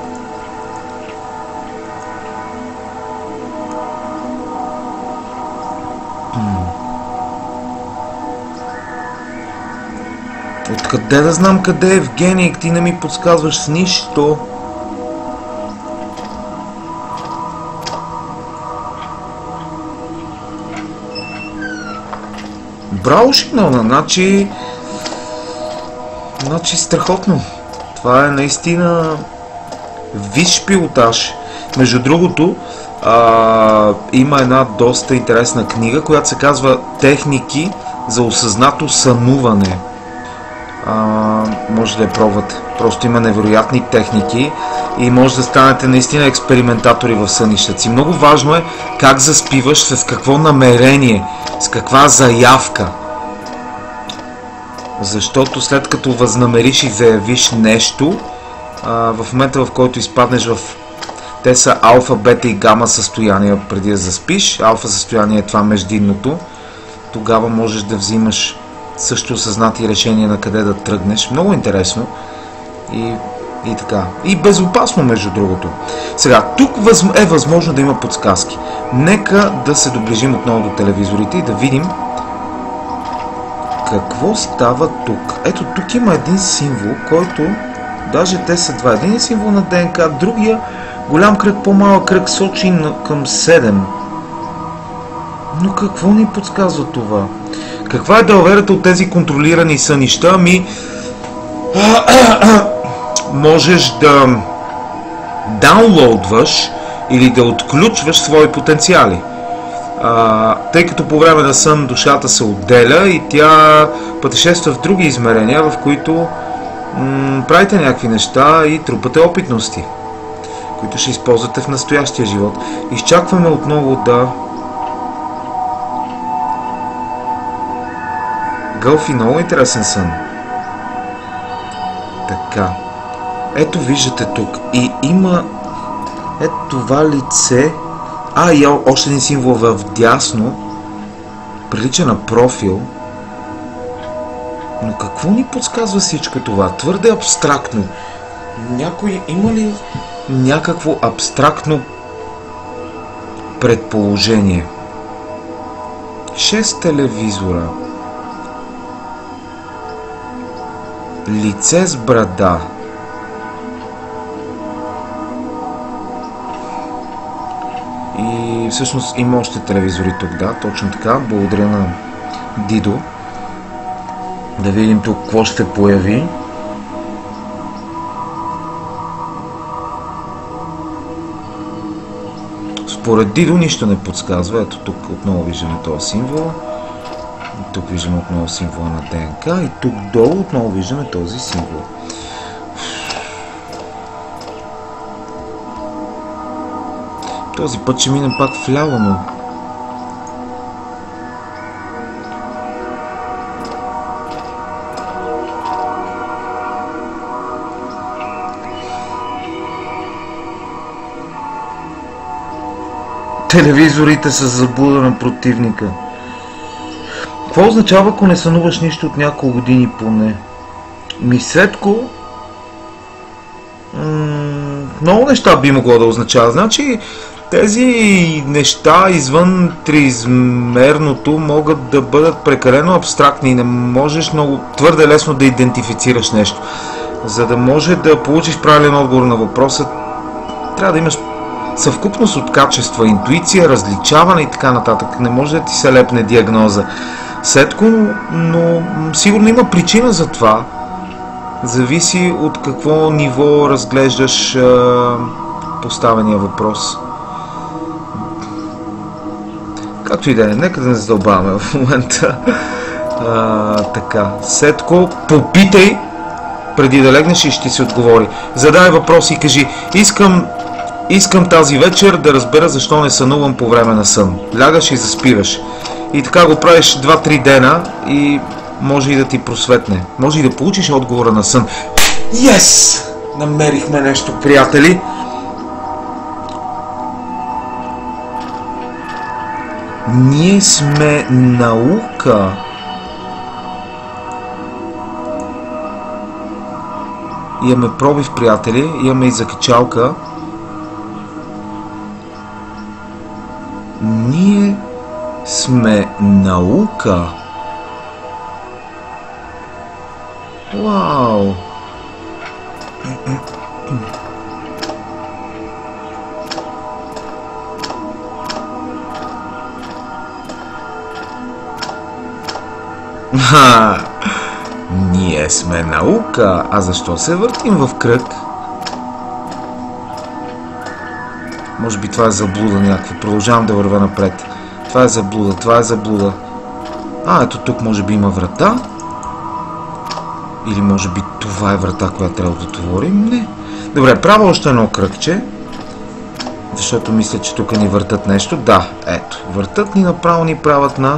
Откъде да знам къде е Евгений? Ти не ми подсказваш с нищо. Браво, Шинона, значи... Значи страхотно. Това е наистина висш пилотаж. Между другото, а, има една доста интересна книга, която се казва Техники за осъзнато сънуване. А, може да я пробвате. Просто има невероятни техники и може да станете наистина експериментатори в сънищата си. Много важно е как заспиваш, с какво намерение, с каква заявка. Защото след като възнамериш и заявиш нещо, а, в момента, в който изпаднеш в... Те са алфа, бета и гама състояния преди да заспиш. Алфа състояние е това междинното. Тогава можеш да взимаш също осъзнати решения на къде да тръгнеш. Много интересно и, и така. И безопасно, между другото. Сега, тук е възможно да има подсказки. Нека да се доближим отново до телевизорите и да видим какво става тук. Ето, тук има един символ, който даже те са два. Един е символ на ДНК, другия голям кръг, по-малък кръг сочи към седем. Но какво ни подсказва това? Каква е далаверата от тези контролирани сънища? Ами, можеш да даунлоудваш или да отключваш свои потенциали. А, тъй като по време на сън душата се отделя и тя пътешества в други измерения, в които м- правите някакви неща и трупате опитности, които ще използвате в настоящия живот. Изчакваме отново да... Гълфи, много интересен сън. Така. Ето виждате тук. И има... Ето това лице... А, и още един символ в дясно. Прилича на профил. Но какво ни подсказва всичко това? Твърде абстрактно. Някой има ли някакво абстрактно предположение? Шест телевизора. Лице с брада. И всъщност има още телевизори тук, да, точно така. Благодаря на Дидо. Да видим тук какво ще появи. Според Дидо нищо не подсказва. Ето тук отново виждаме този символ. Тук виждаме отново символа на ДНК и тук долу отново виждаме този символ. Този път ще минем пак в ляво, но... Телевизорите са заблуда на противника. Какво означава, ако не сънуваш нищо от няколко години поне? Ми Светко... М- много неща би могло да означава. Значи, тези неща извън триизмерното могат да бъдат прекалено абстрактни и не можеш много твърде лесно да идентифицираш нещо. За да може да получиш правилен отговор на въпроса, трябва да имаш съвкупност от качества, интуиция, различаване и така нататък. Не може да ти се лепне диагноза сетко, но сигурно има причина за това. Зависи от какво ниво разглеждаш а, поставения въпрос. Както и да е, нека да не задълбаваме в момента. А, така, Сетко, попитай преди да легнеш и ще си отговори. Задай въпрос и кажи: искам, искам тази вечер да разбера защо не сънувам по време на сън. Лягаш и заспиваш. И така го правиш два-три дена и може и да ти просветне. Може и да получиш отговора на сън. Yes! Намерихме нещо, приятели. Ние сме наука. Имаме пробив, приятели. Имаме и закачалка. Ние сме наука. Вау! Ха! Ние сме наука. А защо се въртим в кръг? Може би това е заблуда някаква. Продължавам да вървя напред. Това е заблуда, това е заблуда. А, ето тук може би има врата. Или може би това е врата, която трябва да отворим. Не. Добре, правя още едно кръгче. Защото мисля, че тук ни въртат нещо. Да, ето. Въртат ни направо, ни правят на...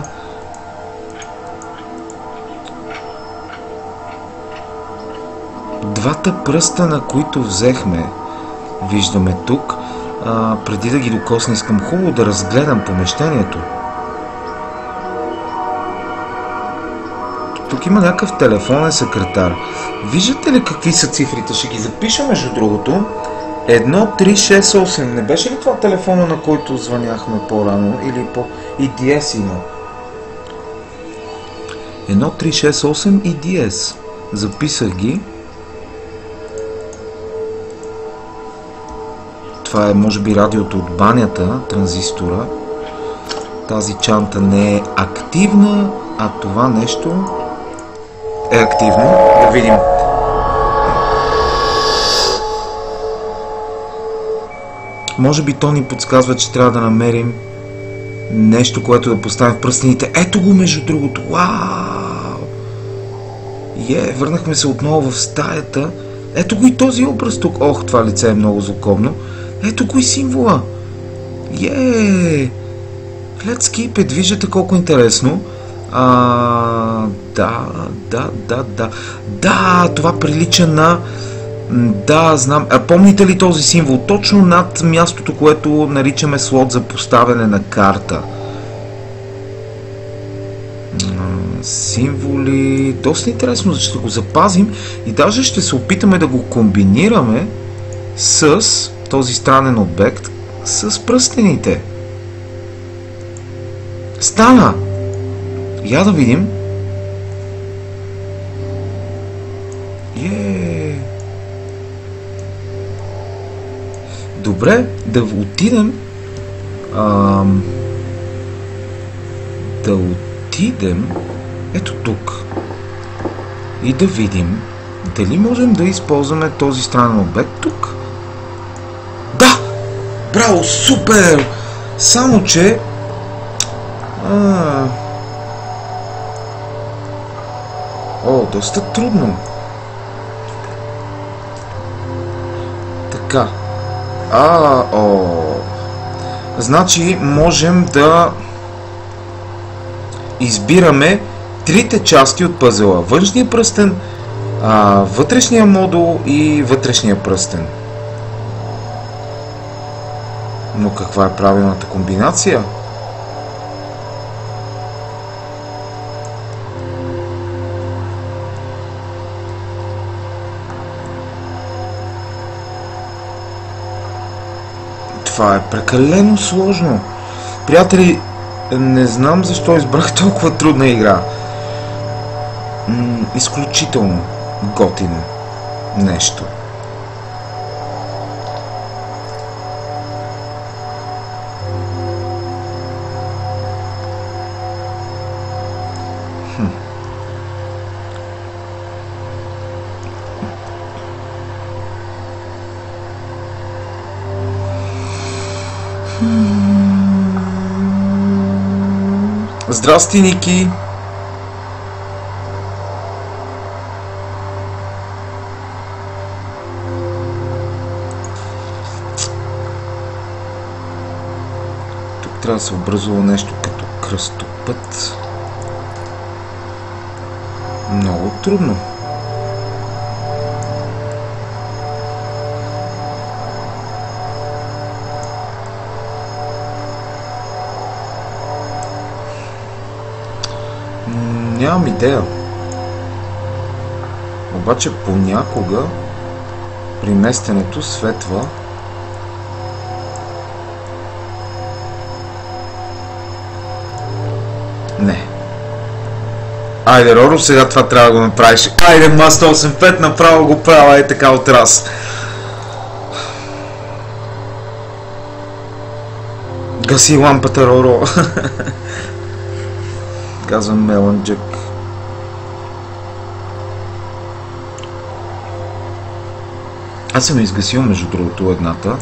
Двата пръста, на които взехме, виждаме тук. А, преди да ги докосна, искам хубаво да разгледам помещението. Тук има някакъв телефонен секретар. Виждате ли какви са цифрите? Ще ги запиша между другото. едно три шест осем. Не беше ли това телефона, на който звъняхме по-рано? Или по И Ди Ес има? едно три шест осем И Ди Ес. Записах ги. Това е може би радиото от банята, транзистора. Тази чанта не е активна, а това нещо е активно. Да видим. Може би то ни подсказва, че трябва да намерим нещо, което да поставим в пръстените. Ето го, между другото. Вау! Е, върнахме се отново в стаята. Ето го и този образ тук. Ох, това лице е много звуковно. Ето го и символа. Е, let's keep it. Виждате колко интересно. А, да, да, да, да. Да, това прилича на... Да, знам. А помните ли този символ? Точно над мястото, което наричаме слот за поставяне на карта. Символи... Доста интересно, ще го запазим и даже ще се опитаме да го комбинираме с този странен обект с пръстените. Стана! Я да видим. Е. Добре, да отидем. Ам... Да отидем ето тук и да видим дали можем да използваме този странен обект тук. Да! Браво! Супер! Само че... А... О, доста трудно. Така. А, о. Значи можем да избираме трите части от пъзела. Външния пръстен, а, вътрешния модул и вътрешния пръстен. Но каква е правилната комбинация? Това е прекалено сложно. Приятели, не знам защо избрах толкова трудна игра. М- изключително готино нещо. Хм. Здрасти, Ники! Тук трябва да се образува нещо като кръстопът. Много трудно. Нямам идея. Обаче понякога при местенето светва. Не. Айде, Роро, сега това трябва да го направиш. Айде, Ма сто осемдесет и пет, направо го правя и така от раз. Гаси лампата, Роро. Казвам Меланджък. Аз съм изгасил между другото едната.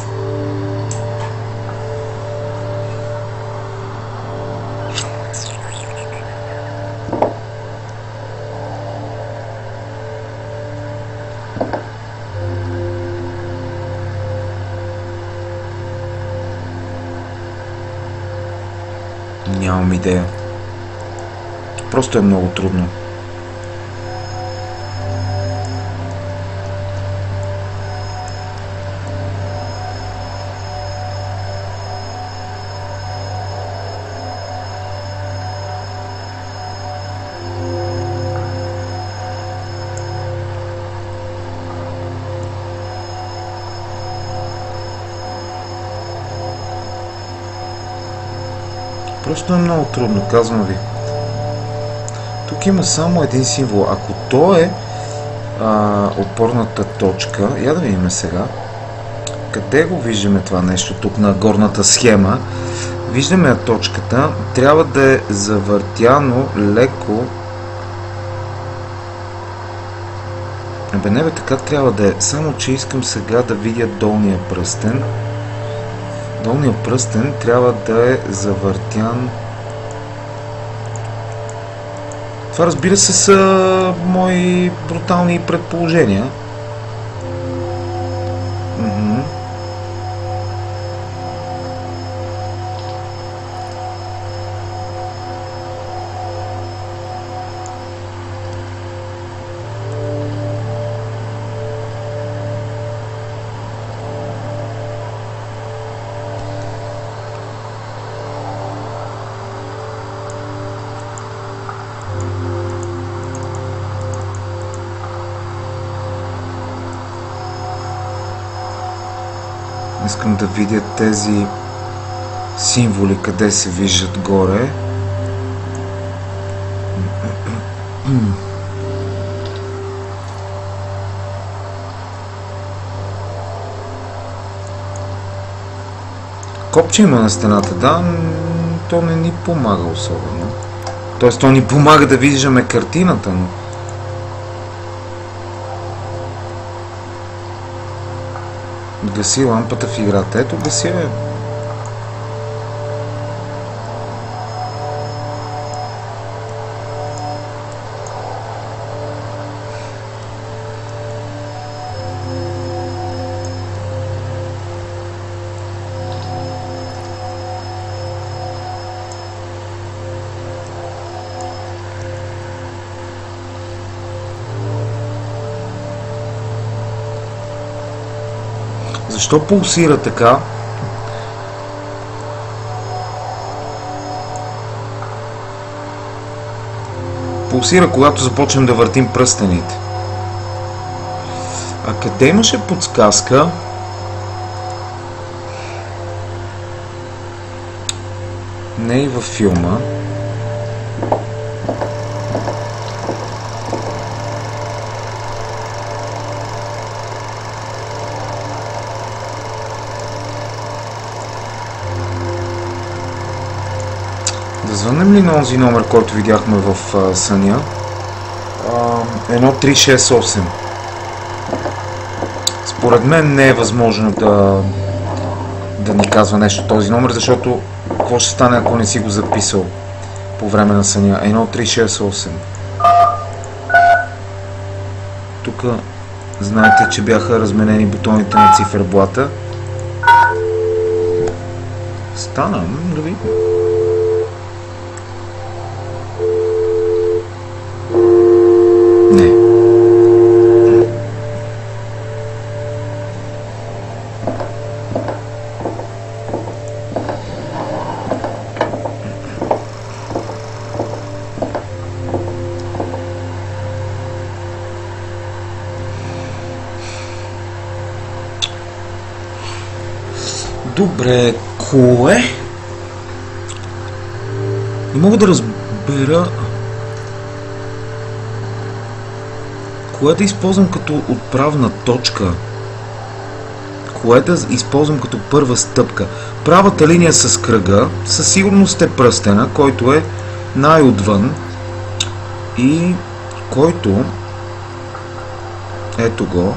Нямам идея. Просто е много трудно. Просто е много трудно, казвам ви. Тук има само един символ. Ако то е а, опорната точка, я да видим сега. Къде го виждаме това нещо тук на горната схема? Виждаме я точката. Трябва да е завъртяно леко. Абе не бе, така трябва да е. Само че искам сега да видя долния пръстен. Долният пръстен трябва да е завъртян. Това, разбира се, са мои брутални предположения. Мхм. Искам да видя тези символи, къде се виждат горе. Копче има на стената, да, то не ни помага особено. Тоест, то ни помага да виждаме картината, но... Гаси лампата в играта. Ето, гаси я. Защо пулсира така? Пулсира, когато започнем да въртим пръстените. А къде имаше подсказка? Не и във филма. Да звънем ли на този номер, който видяхме в а, съня? едно три шест осем. Според мен не е възможно да, да ни казва нещо този номер, защото какво ще стане, ако не си го записал по време на съня? едно три шест осем. Тук знаете, че бяха разменени бутоните на циферблата. Стана, да видим. Не. Добре, кое? Не мога да разбера кое да използвам като отправна точка. Кое да използвам като първа стъпка. Правата линия с кръга със сигурност е пръстена, който е най-отвън и който, ето го,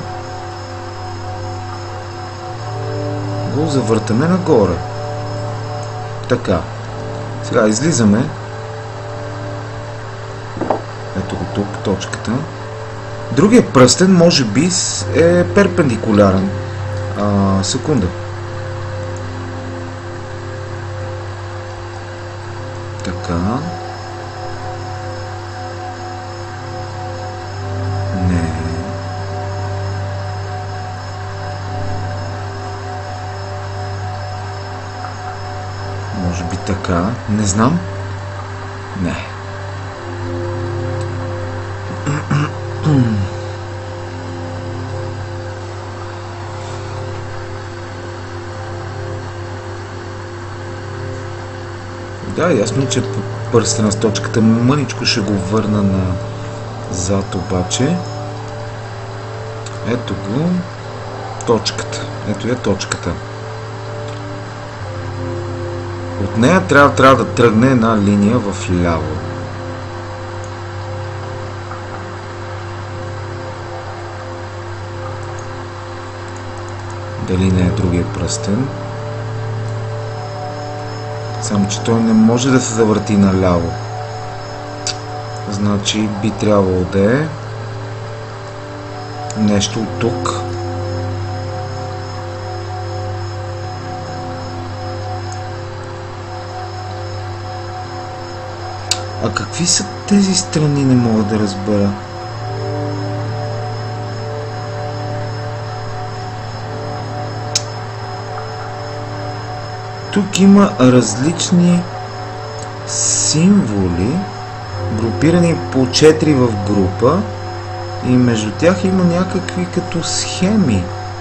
го завъртаме нагоре. Така. Сега излизаме. Ето го тук, точката. Другия пръстен може би е перпендикулярен. А, секунда. Така. Не. Може би така. Не знам. Не. Да, ясно, че пръстена с точката мъничко ще го върна назад обаче. Ето го. Точката. Ето е точката. От нея трябва, трябва да тръгне една линия в ляво. Дали не е другия пръстен? Само че той не може да се завърти наляво. Значи би трябвало да е нещо от тук. А какви са тези страни, не мога да разбера. Тук има различни символи, групирани по четири в група и между тях има някакви като схеми.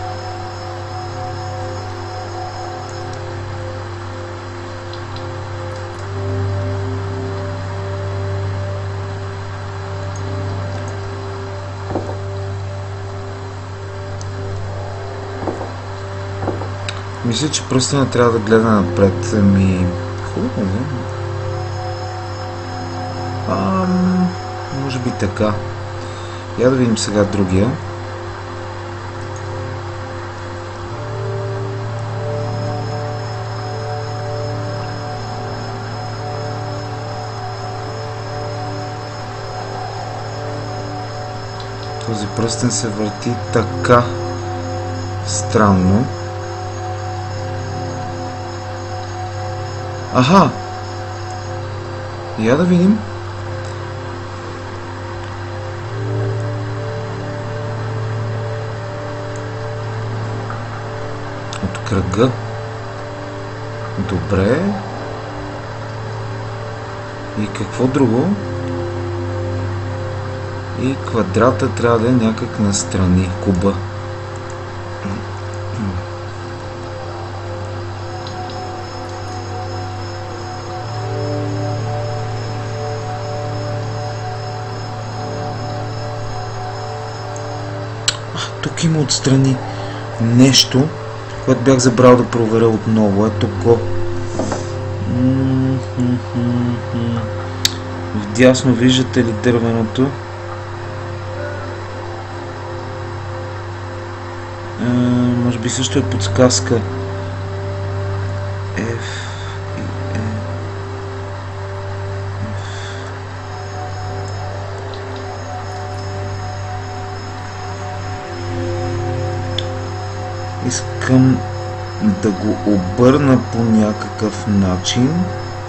Мисля, че пръстена трябва да гледа напред. Ами... Хубаво, не? А, може би така. Я да видим сега другия. Този пръстен се върти така странно. Аха! Я да видим. От кръга. Добре. И какво друго? И квадрата трябва да е някак настрани. Куба. тук има отстрани нещо, което бях забрал да проверя отново. Ето го. Вдясно виждате ли дървеното? А, може би също е подсказка. F и E. Искам да го обърна по някакъв начин.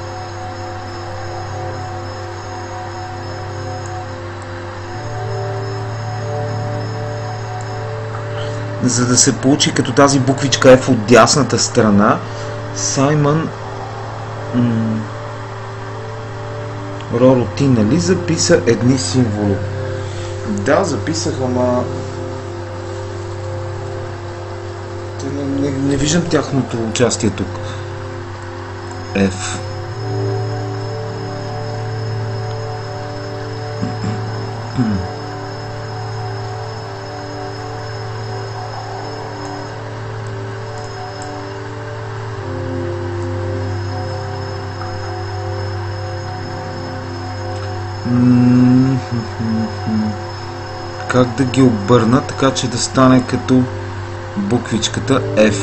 За да се получи като тази буквичка F от дясната страна. Саймън Роро, ти нали записа едни символи? Да, записах, ама не, не, не виждам тяхното участие тук. F. Как да ги обърна, така че да стане като буквичката F.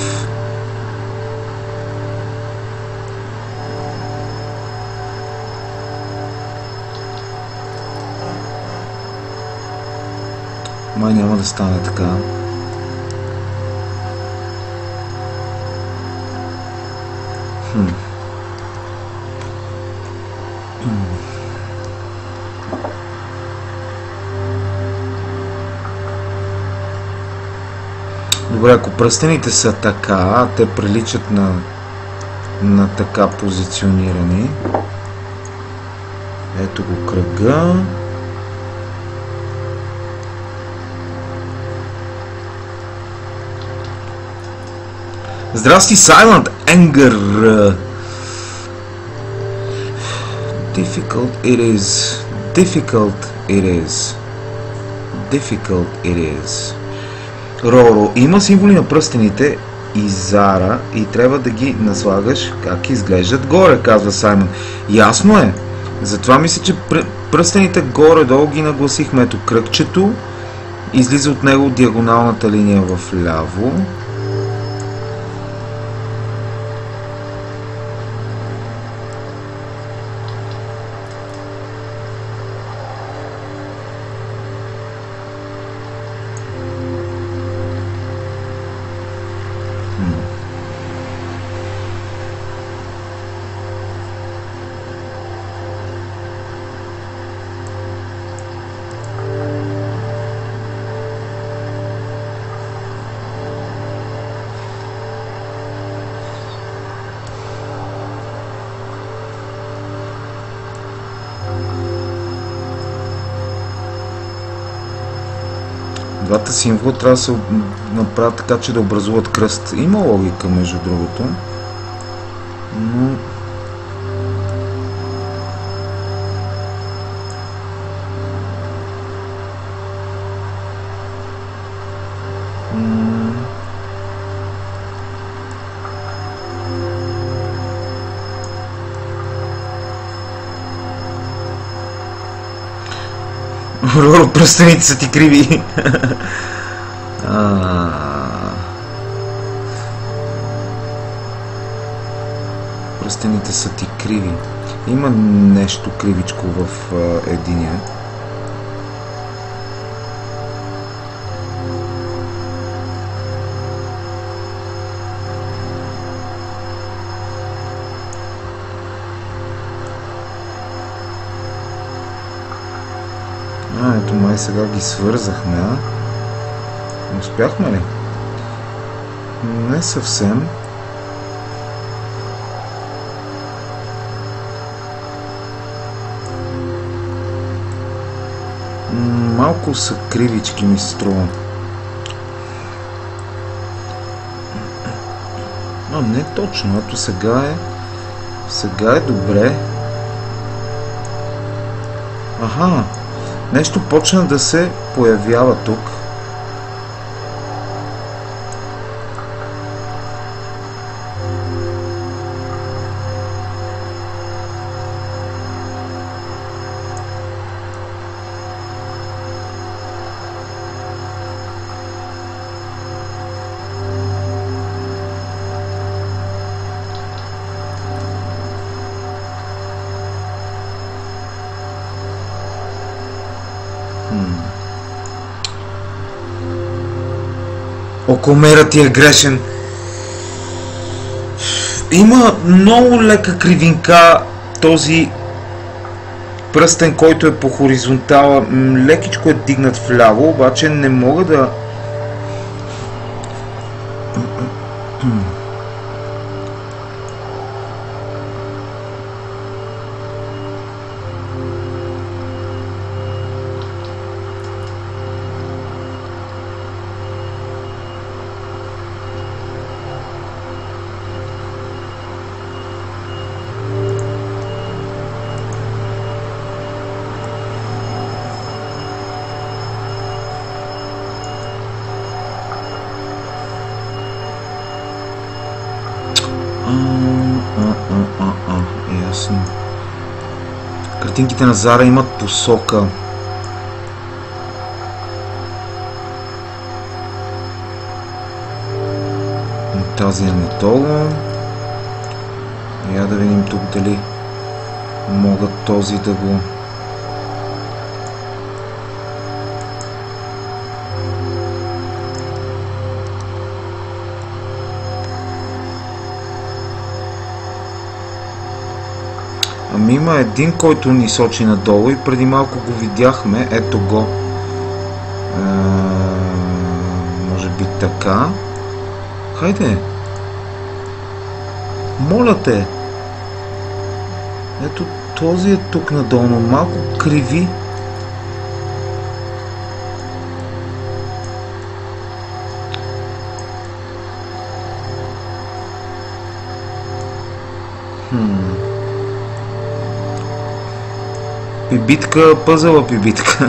Май няма да стане така. Хм. Добре, ако пръстените са така, те приличат на, на така позиционирани. Ето го кръга. Здрасти, Silent Anger! Difficult it is. Difficult it is. Difficult it is. Роро, има символи на пръстените и Зара и трябва да ги наслагаш как изглеждат горе, казва Саймън. Ясно е. Затова мисля, че пръстените горе-долу ги нагласихме. Ето кръгчето, излиза от него диагоналната линия в ляво. Двата символа трябва да се направят така, че да образуват кръст. Има логика, между другото. Но... Роро, пръстените са ти криви. а... Пръстените са ти криви. Има нещо кривичко в а, единия. А, ето май сега ги свързахме, а? Успяхме ли? Не съвсем. Малко са кривички, ми се струва. А, не точно, ето сега е... Сега е добре. Аха! Нещо почна да се появява тук. Окомерът ти е грешен. Има много лека кривинка този пръстен, който е по хоризонтала. Лекичко е дигнат вляво, обаче не мога да... Картинките на Зара имат посока. Тази е надолу. Я да видим тук дали могат този да го... Ами има един, който ни сочи надолу и преди малко го видяхме. Ето го. А, може би така. Хайде. Моля те. Ето този е тук надолу, но малко криви. Хм. Пибитка, пъзела пибитка.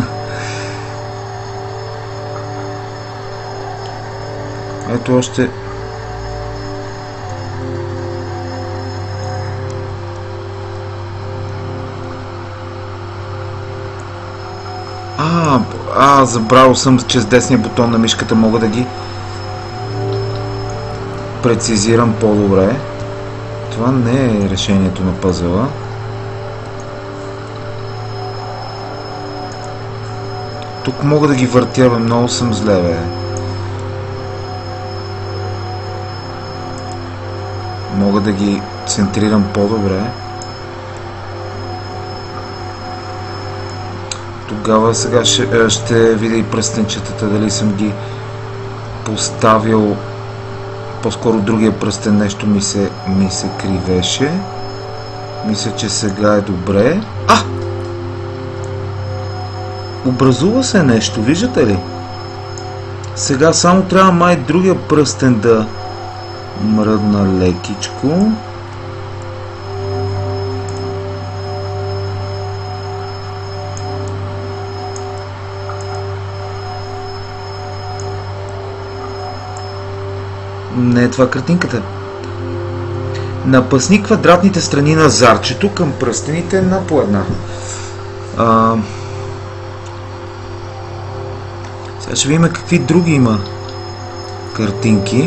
Ето още... А, а, забравил съм, че с десния бутон на мишката мога да ги прецизирам по-добре. Това не е решението на пъзела. Тук мога да ги въртя, бе, много съм зле, бе. Мога да ги центрирам по-добре. Тогава сега ще, ще видя и пръстенчетата, дали съм ги поставил. По-скоро другия пръстен нещо ми се, ми се кривеше. Мисля, че сега е добре. А! Образува се нещо, виждате ли? Сега само трябва май другия пръстен да мръдна лекичко. Не е това картинката. Напъсни квадратните страни на зарчето към пръстените на по една. А... Сега ще видим какви други има картинки.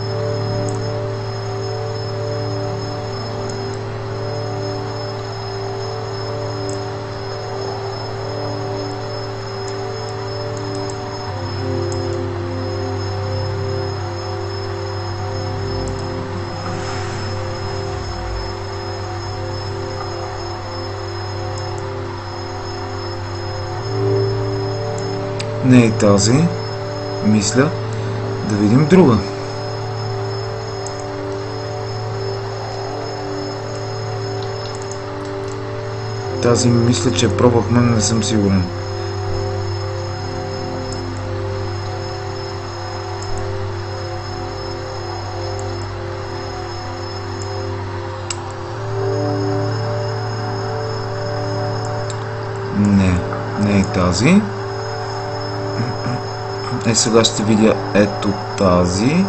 Не е тази, мисля. Да видим друга. Тази мисля, че пробвахме, не съм сигурен. Не, не е тази. Е, сега ще видя ето тази,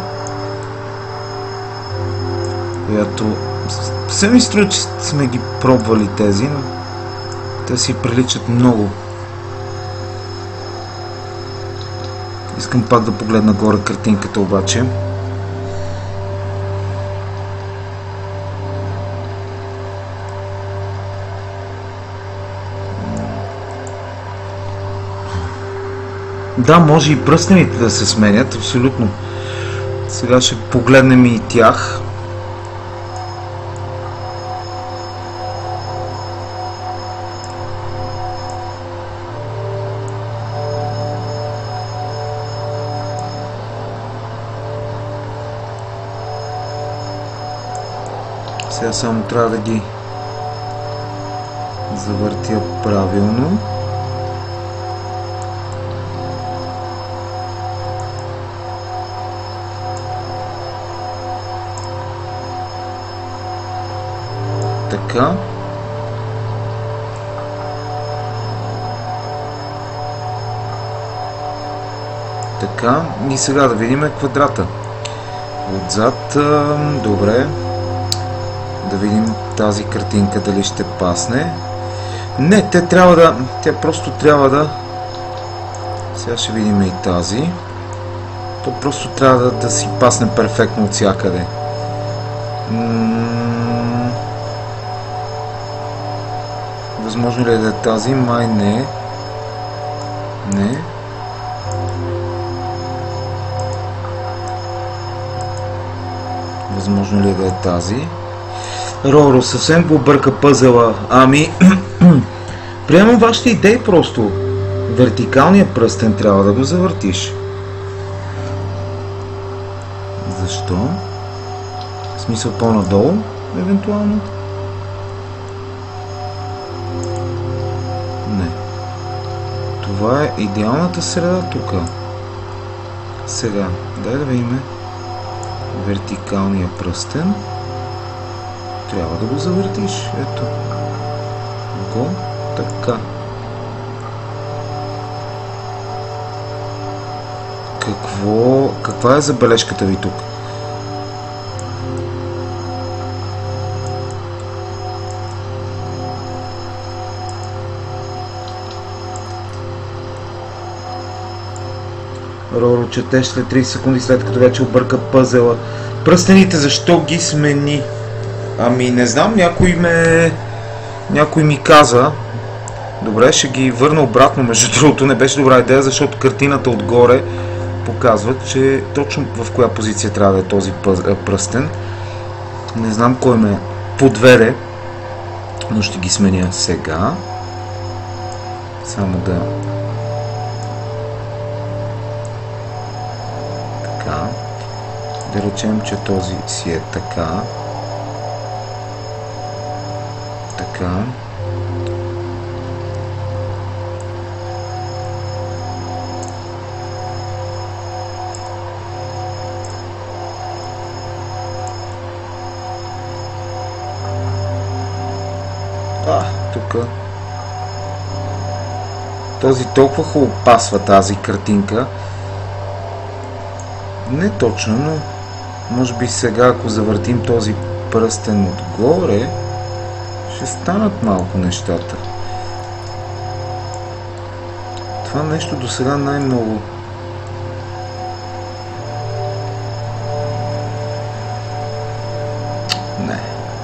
която се ми струва, че сме ги пробвали тези, но те си приличат много. Искам пак да погледна горе картинката обаче. Да, може и пръстените да се сменят, абсолютно. Сега ще погледнем и тях. Сега само трябва да ги завъртя правилно. Така. Така. И сега да видим квадрата. Отзад. Добре. Да видим тази картинка дали ще пасне. Не, те трябва да... Тя просто трябва да... Сега ще видим и тази. То просто трябва да, да си пасне перфектно от всякъде. М- Възможно ли е да е тази? Май не. Не. Възможно ли е да е тази? Роро, съвсем го бърка пъзела. Ами, приемам вашите идеи просто. Вертикалният пръстен трябва да го завъртиш. Защо? В смисъл по-надолу, евентуално? Не. Това е идеалната среда тук. Сега, дай да видим вертикалния пръстен. Трябва да го завъртиш. Ето. Го. Така. Какво... Каква е забележката ви тук? Роро чете след трийсет секунди, след като вече обърка пъзела. Пръстените, защо ги смени? Ами не знам, някой ме... Някой ми каза. Добре, ще ги върна обратно, между другото не беше добра идея, защото картината отгоре показва, че точно в коя позиция трябва да е този пръстен. Не знам кой ме подведе, но ще ги сменя сега. Само да... Така. Да речем, че този си е така. Така. А, тук. Този толкова хубаво пасва тази картинка. Не точно, но може би сега, ако завъртим този пръстен отгоре, ще станат малко нещата. Това нещо до сега най-много. Не.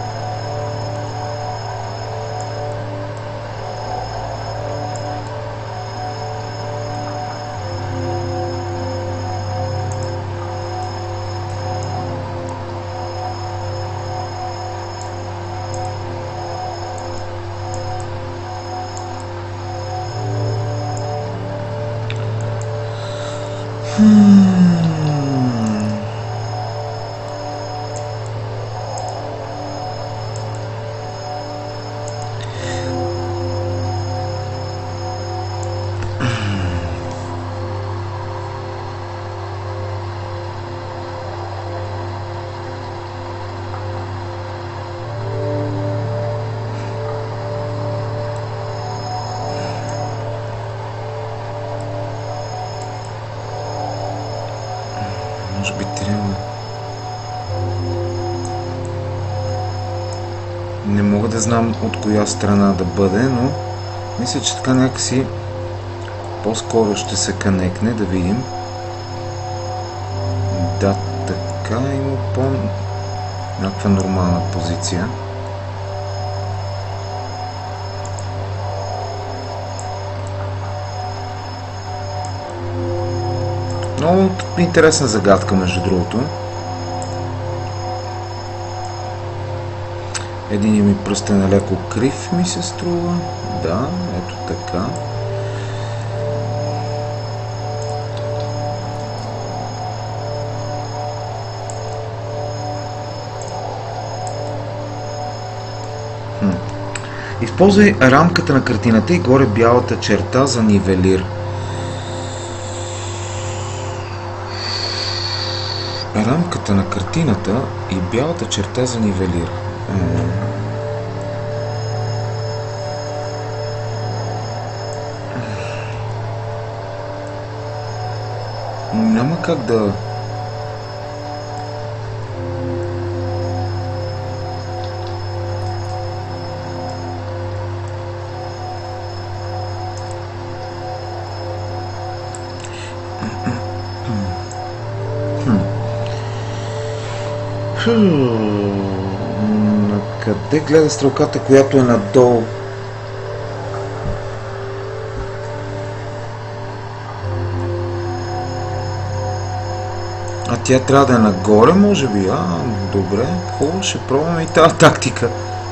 Може би трябва. Не мога да знам от коя страна да бъде, но мисля, че така някакси по-скоро ще се канекне, да видим. Да, така има по някаква нормална позиция. Много интересна загадка, между другото. Един ми пръстен е леко крив, ми се струва. Да, ето така. Хм. Използвай рамката на картината и горе бялата черта за нивелир. Рамката на картината и бялата черта за нивелир. Няма как да... На къде гледа стрелката, която е надолу? А тя трябва да е нагоре, може би? А, добре, хубаво, ще пробваме и тази тактика.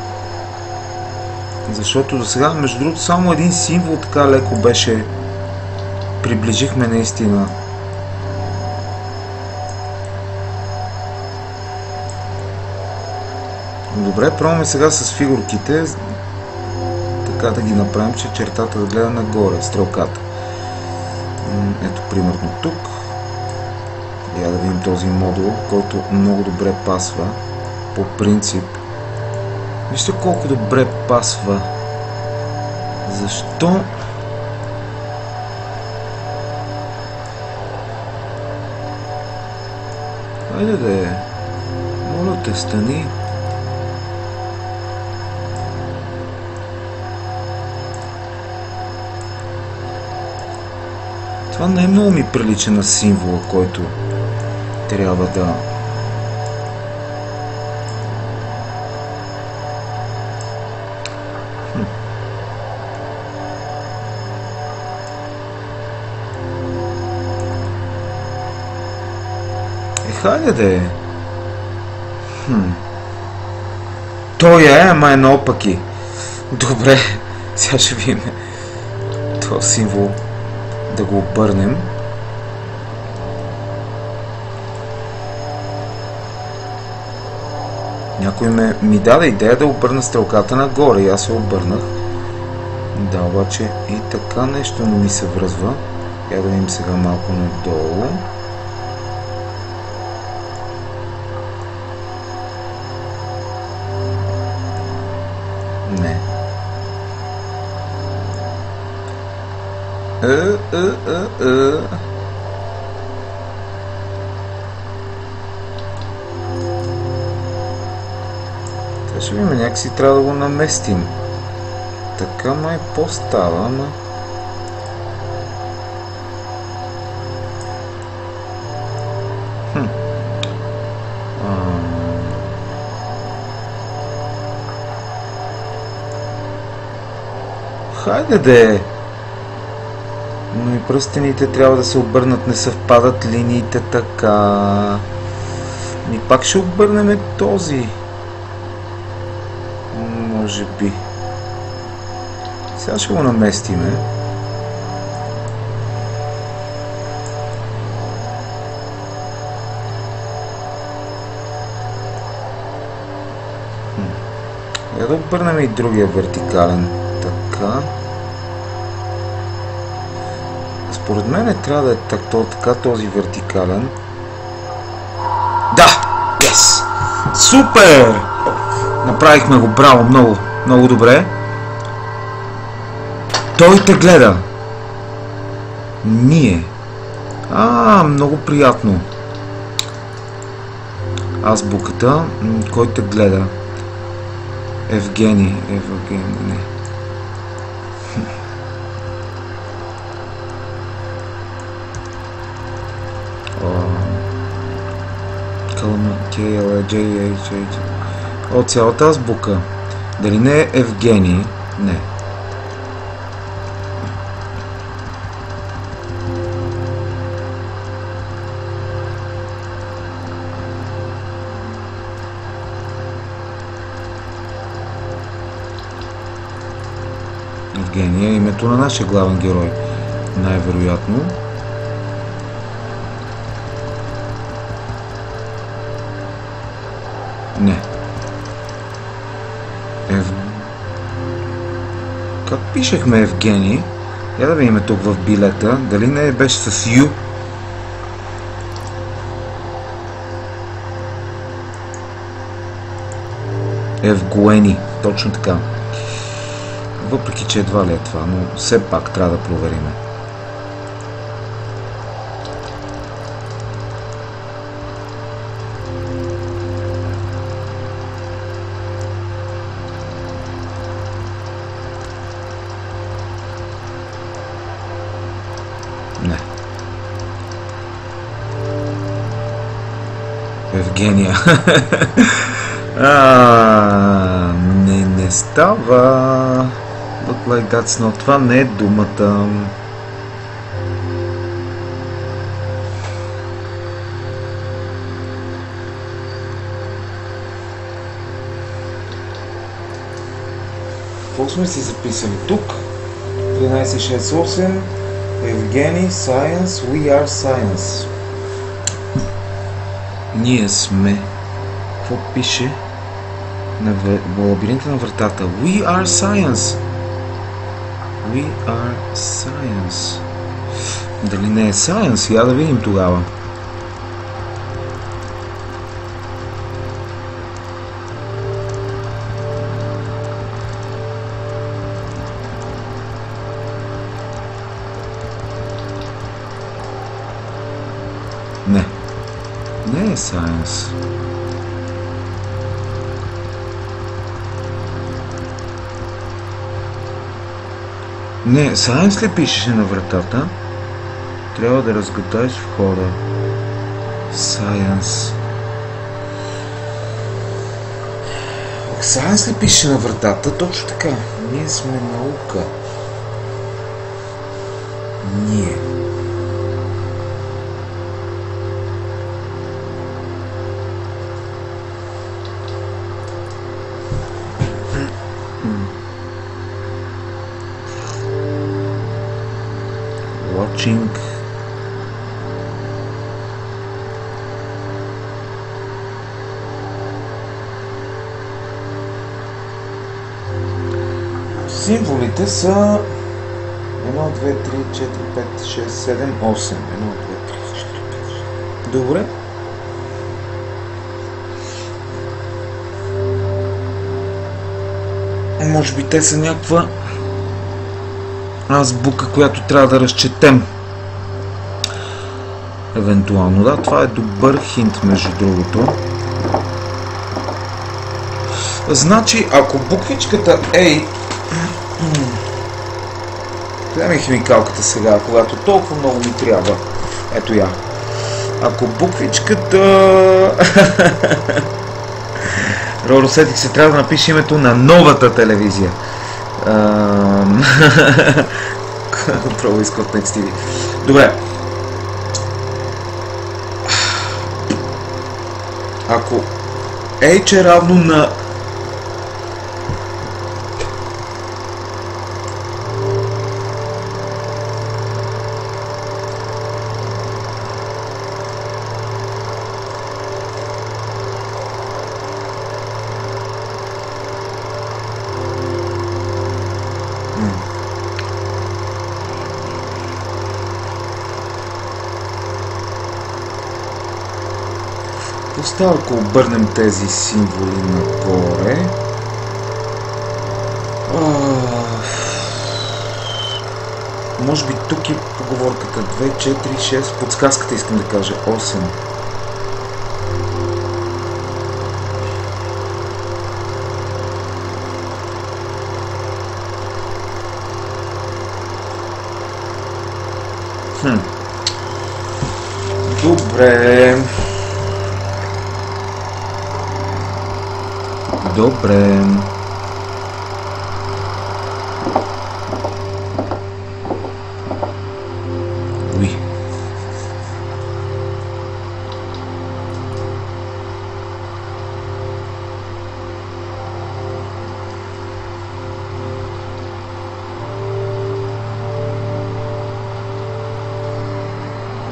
Защото до сега, между другото, само един символ така леко беше... Приближихме наистина. Добре, пробваме сега с фигурките, така да ги направим, че чертата да гледа нагоре, стрелката. Ето примерно тук. Я да видим този модул, който много добре пасва, по принцип. Вижте колко добре пасва. Защо? Хайде да е. Моля те, стани. Това не е много ми прилича на символа, който трябва да... Хм. Е, хайде да е. Хм. Той е, ама е наопаки. Добре, сега ще видим този символ. Да го обърнем. Някой ме, ми даде идея да обърна стрелката нагоре и аз се обърнах. Да, обаче и така нещо не ми се връзва. Я да видим сега малко надолу. Не. Е, е, е, е. Та ще видим, някакси трябва да го наместим. Така май по-става, ама... Хм. А... Хайде де! Но и пръстените трябва да се обърнат, не съвпадат линиите така. И пак ще обърнем този. Може би. Сега ще го наместиме. Я да обърнем и другия вертикален. Така. Според мен трябва да е така, така този вертикален. Да! Yes! Супер! Направихме го, браво, много, много добре. Той те гледа. Ние. А, много приятно. Азбуката, кой те гледа? Евгений, Евгений, не. О, цялата азбука. Дали не е Евгений? Не. Евгения е името на нашия главен герой. Най-вероятно. Не. Ев... Как пишехме Евгений? Я да видим тук в билета. Дали не беше с Ю? Евгуени. Точно така. Въпреки, че едва ли е това, но все пак трябва да проверим. Не. Евгения. А, не, не става. Look like that's not. Това не е думата. Какво сме си записали тук? тринайсет шейсет и осем. Евгений, Science, We are Science. Ние сме. Какво пише? На лабиринта на вратата. We are Science. We are Science. Дали не е Science? Я да видим тогава. Не. Не е Science. Не, Science ли пишеше на вратата? Трябва да разгадаеш входа. Science. Science ли пише на вратата? Точно така. Ние сме наука. Ние. Watching. Символите са едно, две, три, четири, пет, шест, седем, осем. едно, две, три, четири, пет. Добре. Може би те са някаква азбука, която трябва да разчетем. Евентуално, да, това е добър хинт, между другото. Значи, ако буквичката A... Гледаме химикалката сега, когато толкова много ми трябва. Ето я. Ако буквичката... Роро, сетих се, трябва да напише името на новата телевизия. Control is Next ти ви. Добре. Ако H е равно на Остава, ако обърнем тези символи нагоре. А, може би тук е поговорката две, четири, шест, подсказката искам да кажа осем. Хм. Добре. Добре. Уи.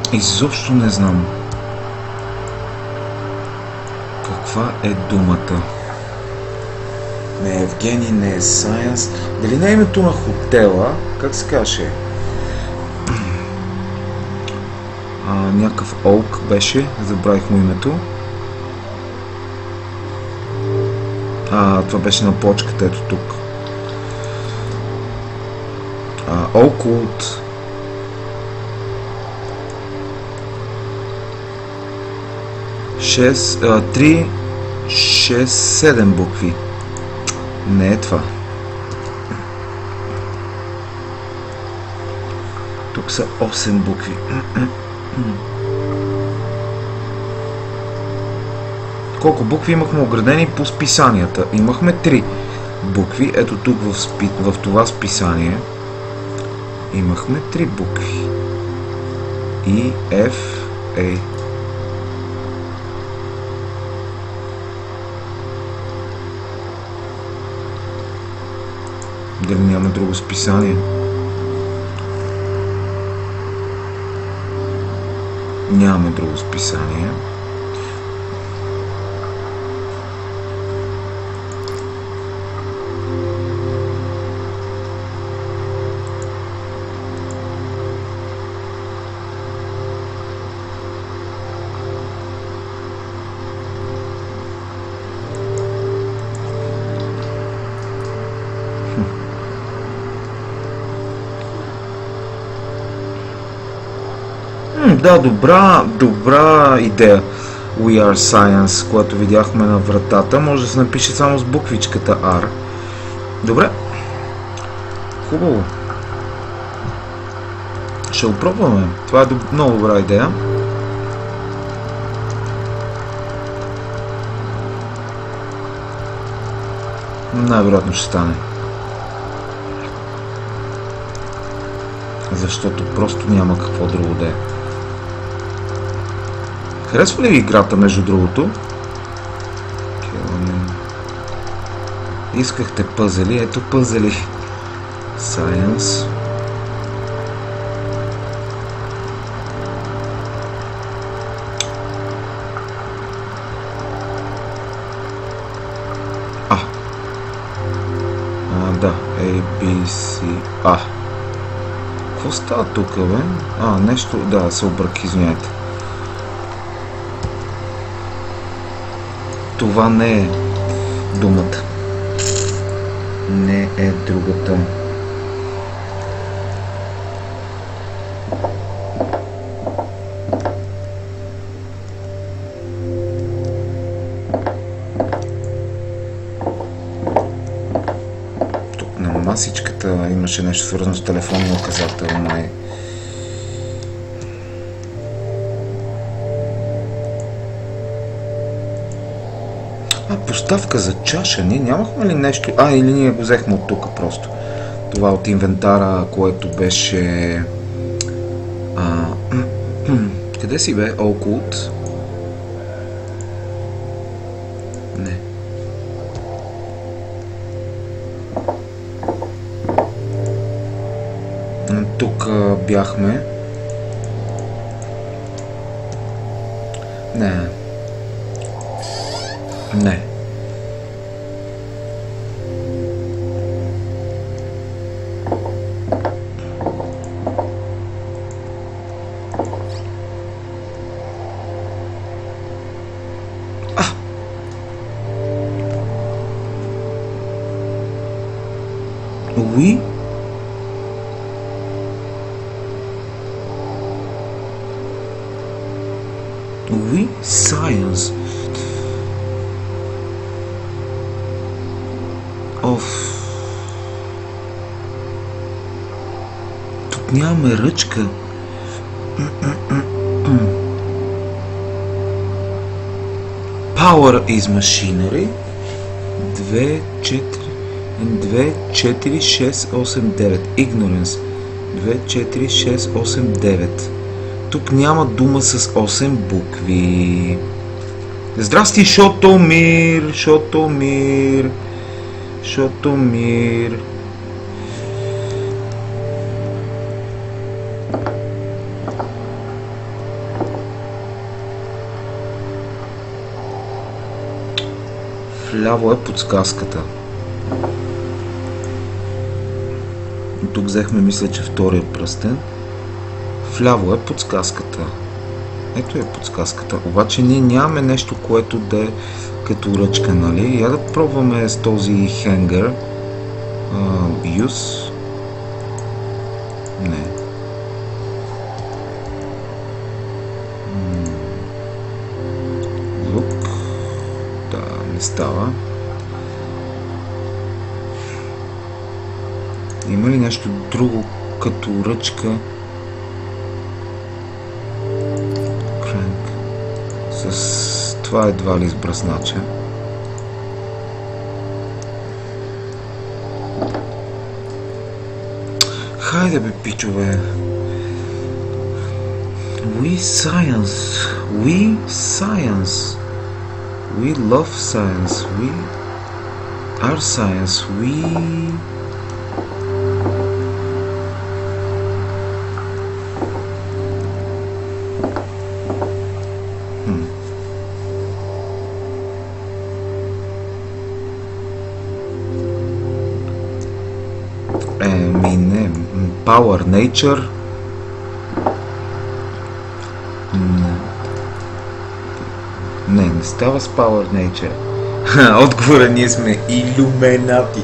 Изобщо не знам. Каква е думата? Не е Евгений, не е Science. Дали не е името на хотела? Как се каже? А, някакъв Олк беше. Забравих му името. А, това беше на почката, ето тук. Occult. шест, три, шест, седем букви. Не е това. Тук са осем букви. Колко букви имахме оградени по списанията? Имахме три букви. Ето тук в, спи... в това списание имахме три букви. И, F, A. Дали няма друго списание? Нямаме друго списание. Да, добра, добра идея. We are Science, която видяхме на вратата. Може да се напише само с буквичката R. Добре. Хубаво. Ще го пробваме. Това е много добра идея. Най-вероятно ще стане. Защото просто няма какво друго да е. Харесва ли играта, между другото? Искахте пъзели, ето пъзели. Science. А. А, да. A, B, C, A. Какво става тук, бе? А, нещо, да, се обрък, извиняйте. Това не е думата. Не е другата. Тук на масичката имаше нещо свързано с телефонния указател, май. Поставка за чаша. Ние нямахме ли нещо? А, или ние го взехме от тук просто. Това от инвентара, което беше... А... Къде си бе? Occult? Не. Тук бяхме. Не. Не. Oui. Oui, science. Оф. Тук нямаме ръчка. Power is machinery. две, четири, две, четири, шест, осем, девет. Ignorance. две, четири, шест, осем, девет. Тук няма дума с осем букви. Здрасти, Шотомир! Шотомир! Шотомир! Вляво е подсказката. Тук взехме, мисля, че втория пръстен. Вляво е подсказката. Ето е подсказката. Обаче ние нямаме нещо, което да е като ръчка, нали? Я да пробваме с този хенгър. Uh, use. Не. Look. Да, не става. Има ли нещо друго като ръчка? Crank. С това едва ли с бръснача. Хайде бе, пичове. We science. We science. We love science. We are science. We... Power Nature. Не, не става с Power Nature. Отговора, ние сме илюменати.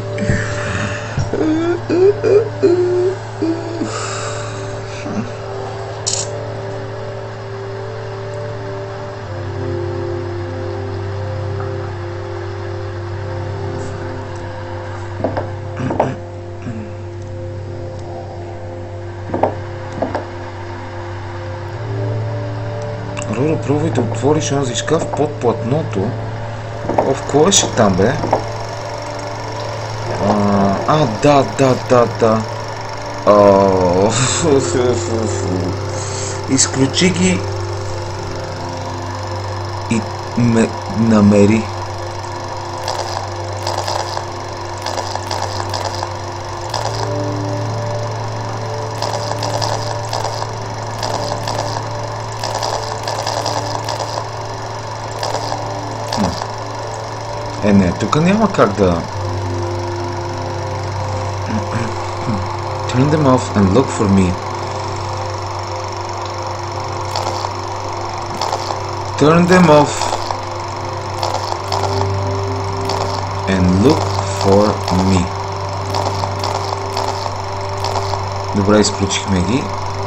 Роро, пробвай да отвориш онзи шкаф под платното. О, в кой ще там, бе? А, а, да, да, да, да. А, изключи ги и ме намери. Е, не, тук няма как да... Turn them off and look for me. Turn them off and look for me. Добре, изключихме ги.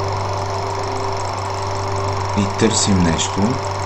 И търсим нещо.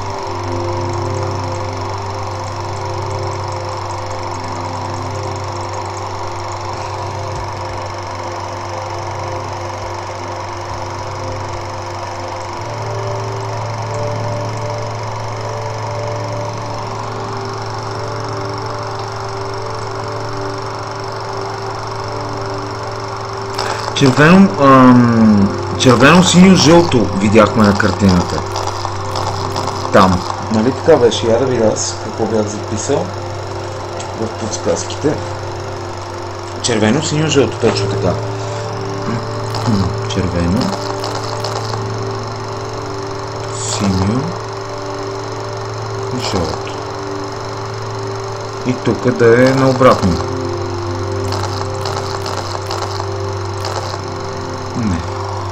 Червено, ам, червено, синьо, жълто видяхме на картината. Там. Нали така беше? Я да видя аз какво бях записал в подсказките. Червено, синьо, жълто, точно така. Червено, синьо, жълто. И тук да е наобратно. Не.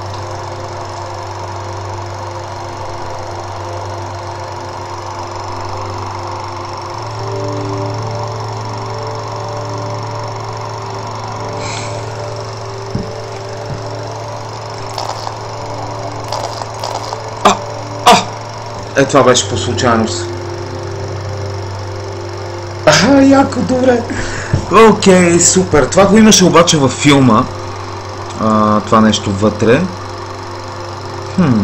А! А! Е, това беше по случайност. Аха, яко, добре. Окей, супер. Това го имаше обаче във филма. Uh, това нещо вътре. Хм.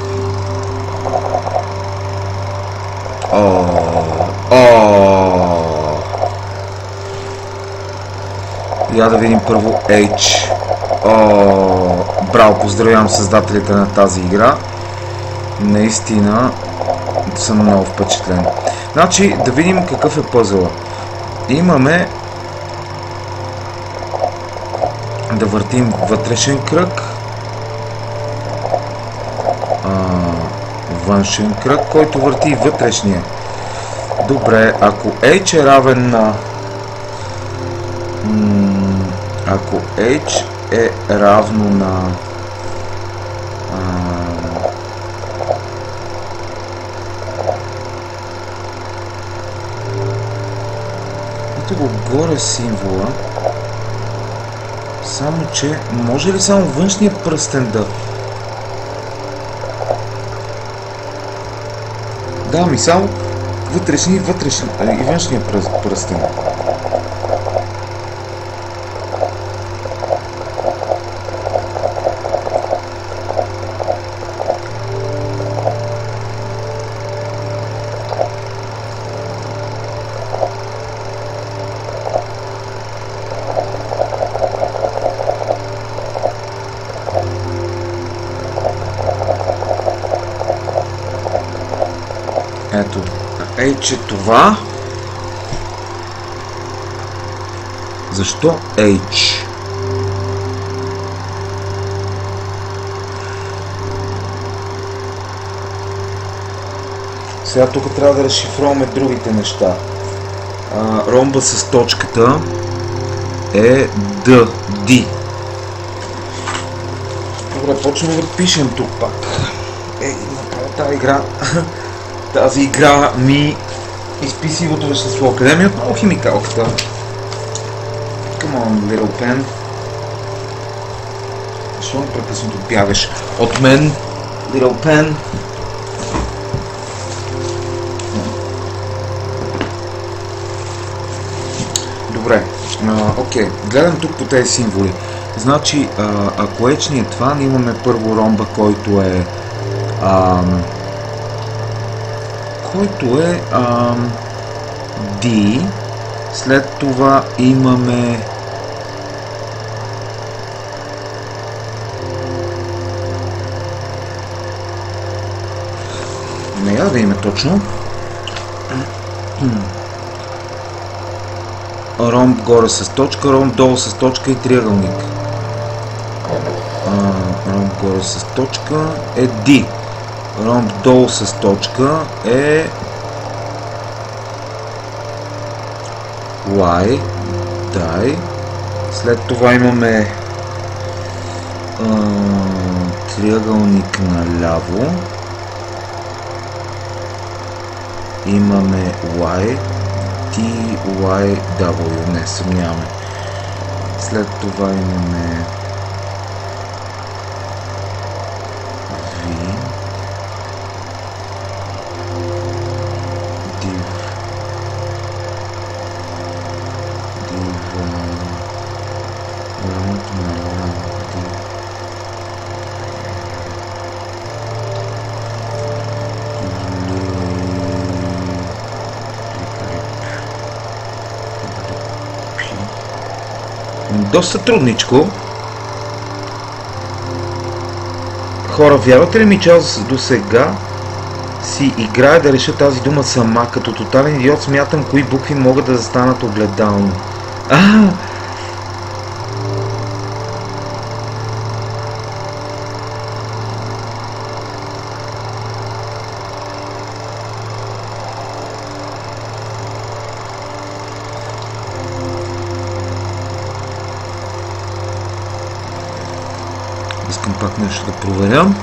О, о. Я да видим първо H. О, браво, поздравявам създателите на тази игра. Наистина съм много впечатлен. Значи, да видим какъв е пъзъла. Имаме да въртим вътрешен кръг, а, външен кръг, който върти вътрешния. Добре, ако h е равен на... М, ако h е равно на... А, ето го горе символа. Само че, може ли само външния пръстен да... Да, ми само вътрешни и вътрешни, и външния пръстен. Ето, H е това. Защо H? Сега тук трябва да разшифроваме другите неща. А, ромба с точката е D. D. Добре, почваме да пишем тук пак. Ей, направо тази игра. Тази игра ми изпи сивото вещество. Къде ми е отново химикалката? Come on, little pen. Защо непрекъснато бягаш от мен, little pen? Добре, а, окей, гледам тук по тези символи. Значи, а, ако H ни е това, ние имаме първо ромба, който е а, който е а, D, след това имаме не я да има точно ромб горе с точка, ромб долу с точка и триъгълник. А, ромб горе с точка е D. Ромб долу с точка е Y, дай. След това имаме а, триъгълник наляво. Имаме Y, T, Y, W, не съмняваме. След това имаме доста трудничко. Хора, вярвате ли ми, че аз до сега си играя да реша тази дума сама? Като тотален идиот смятам кои букви могат да застанат огледално. А! Искам пак нещо да проверям.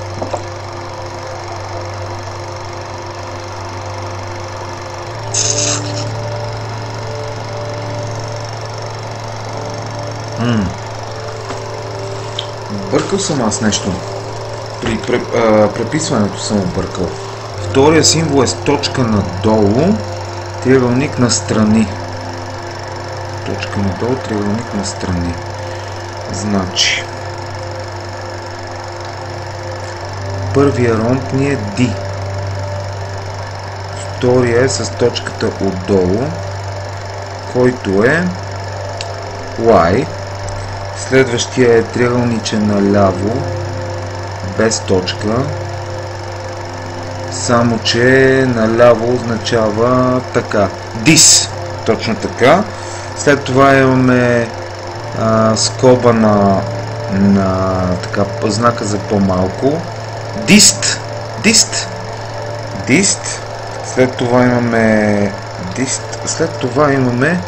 М-м. Бъркал съм аз нещо. При преписването съм объркал. Втория символ е с точка надолу, триъгълник настрани. Точка надолу, триъгълник настрани. Значи първия ромб ни е D. Втория е с точката отдолу, който е Y. Следващия е триъгълничен наляво, без точка. Само че наляво означава така. This. Точно така. След това имаме а, скоба на, на така, знака за по-малко. Dist. Dist. Dist. След това имаме дист, след това имаме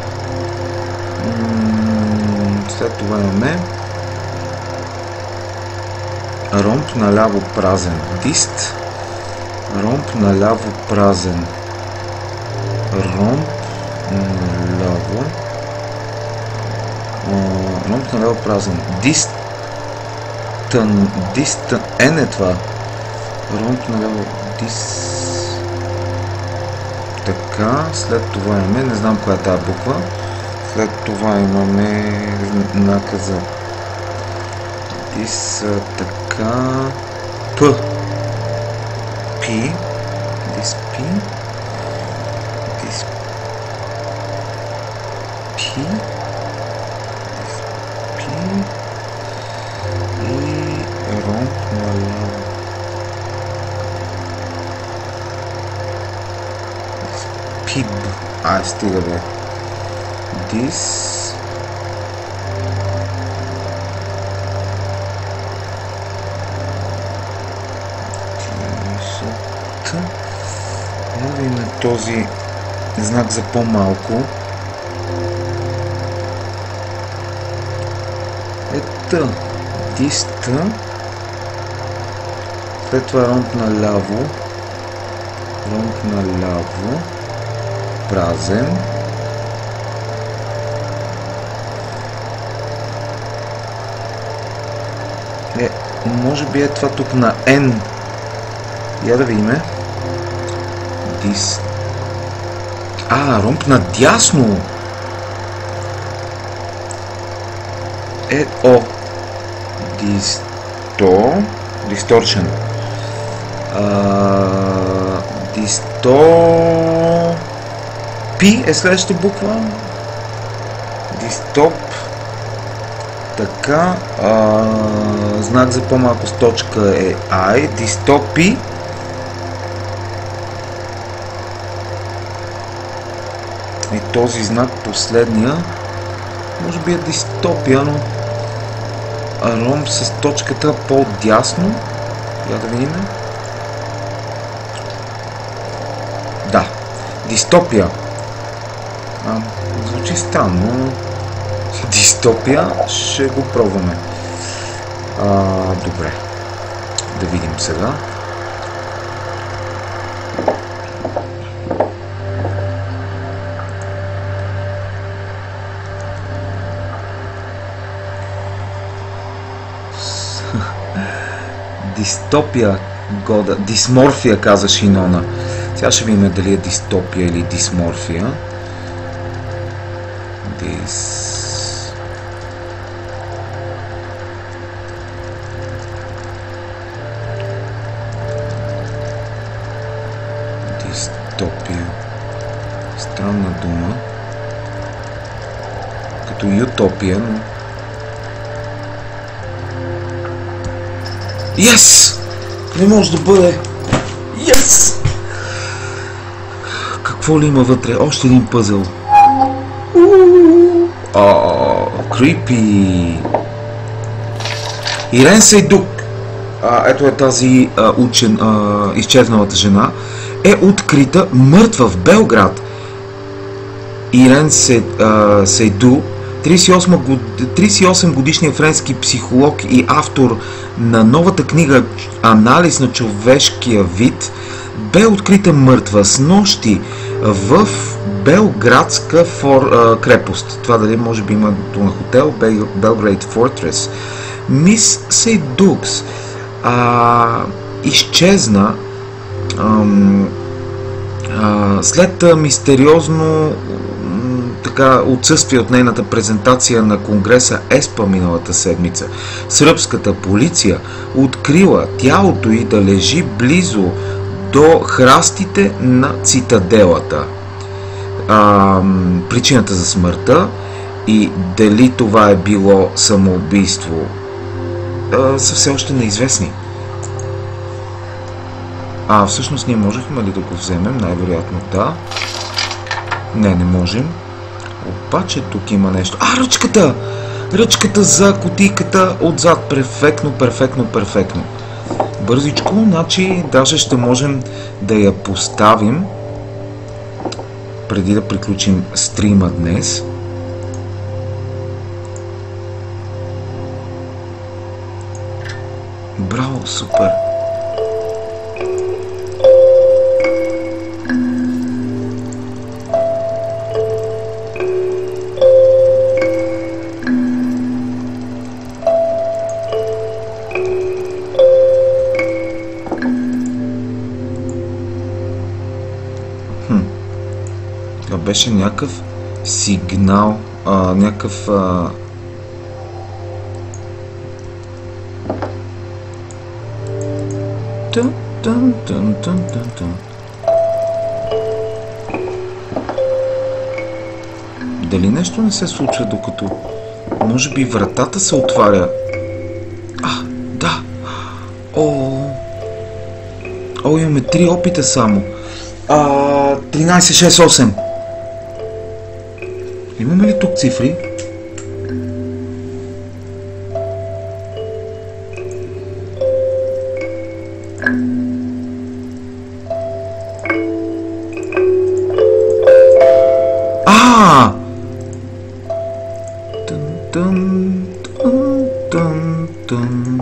след това имаме ромб наляво празен. Дист, ромб наляво празен. Ромб наляво ромб наляво празен. Дистън, дистън, е не това. Ромб наляво, дис... Така, след това имаме, не знам коя е тази буква. След това имаме знака за дис, така, П. Пи. Дис, пи. Дис, пи. Дис, пи. И ромб наляво. Дис, пиб. Ай, стига бе. Дис. Ето има този знак за по-малко. Ето. Диста. След това ромб наляво. Ромб наляво. Празен. Е, може би е това тук на N. Я да видим. Дис. А, ромб надясно. Е, О. Дисто. Distortion. Дисто. Пи е следващата буква. Дистоп. Така. А, знак за по-малко с точка е I. Дистопи. И този знак, последния, може би е дистопия, но ромб с точката по-дясно. Я да видим. Да, дистопия. А, звучи странно. Дистопия, ще го пробваме. А, добре. Да видим сега. Дистопия, года. Дисморфия, каза Шинона. Сега ще видим дали е дистопия или дисморфия. Дис... Дистопия. Странна дума. Като ютопия, но... Yes! Не може да бъде! Yes! Какво ли има вътре? Още един пъзъл. О, крипи! Ирен Сейдук, а, ето е тази а, учен, а, изчезналата жена, е открита мъртва в Белград. Ирен Сейду, тридесет и осем годишният френски психолог и автор на новата книга "Анализ на човешкия вид", бе открита мъртва снощи в Белградска фор, а, крепост. Това дали може би има на хотел Belgrade Fortress. Мис Сейдукс а, изчезна ам, а, след а, мистериозно така отсъствие от нейната презентация на конгреса ЕСПА миналата седмица. Сръбската полиция открила тялото й да лежи близо до храстите на цитаделата. А, причината за смъртта и дали това е било самоубийство а, са все още неизвестни. А всъщност ние можехме ли да го вземем? Най-вероятно да. Не, не можем. Обаче тук има нещо. А, ръчката! Ръчката за кутийката отзад. Перфектно, перфектно, перфектно. Бързичко, значи даже ще можем да я поставим преди да приключим стрима днес. Браво, супер! Беше някакъв сигнал, а, някакъв а... Тън, тън, тън, тън, тън, тън. Дали нещо не се случва докато... Може би вратата се отваря. А, да! О, О, имаме три опита само. А, тринайсет, шест, осем. Имаме ли тук цифри? А! Тън, тън, тън, тън, тън.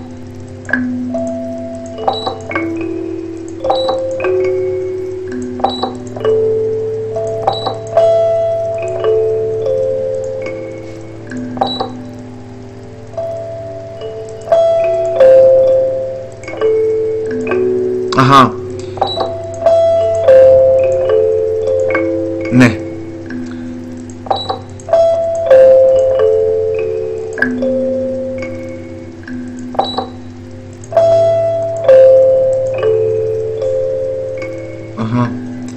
Аха. Не. Аха.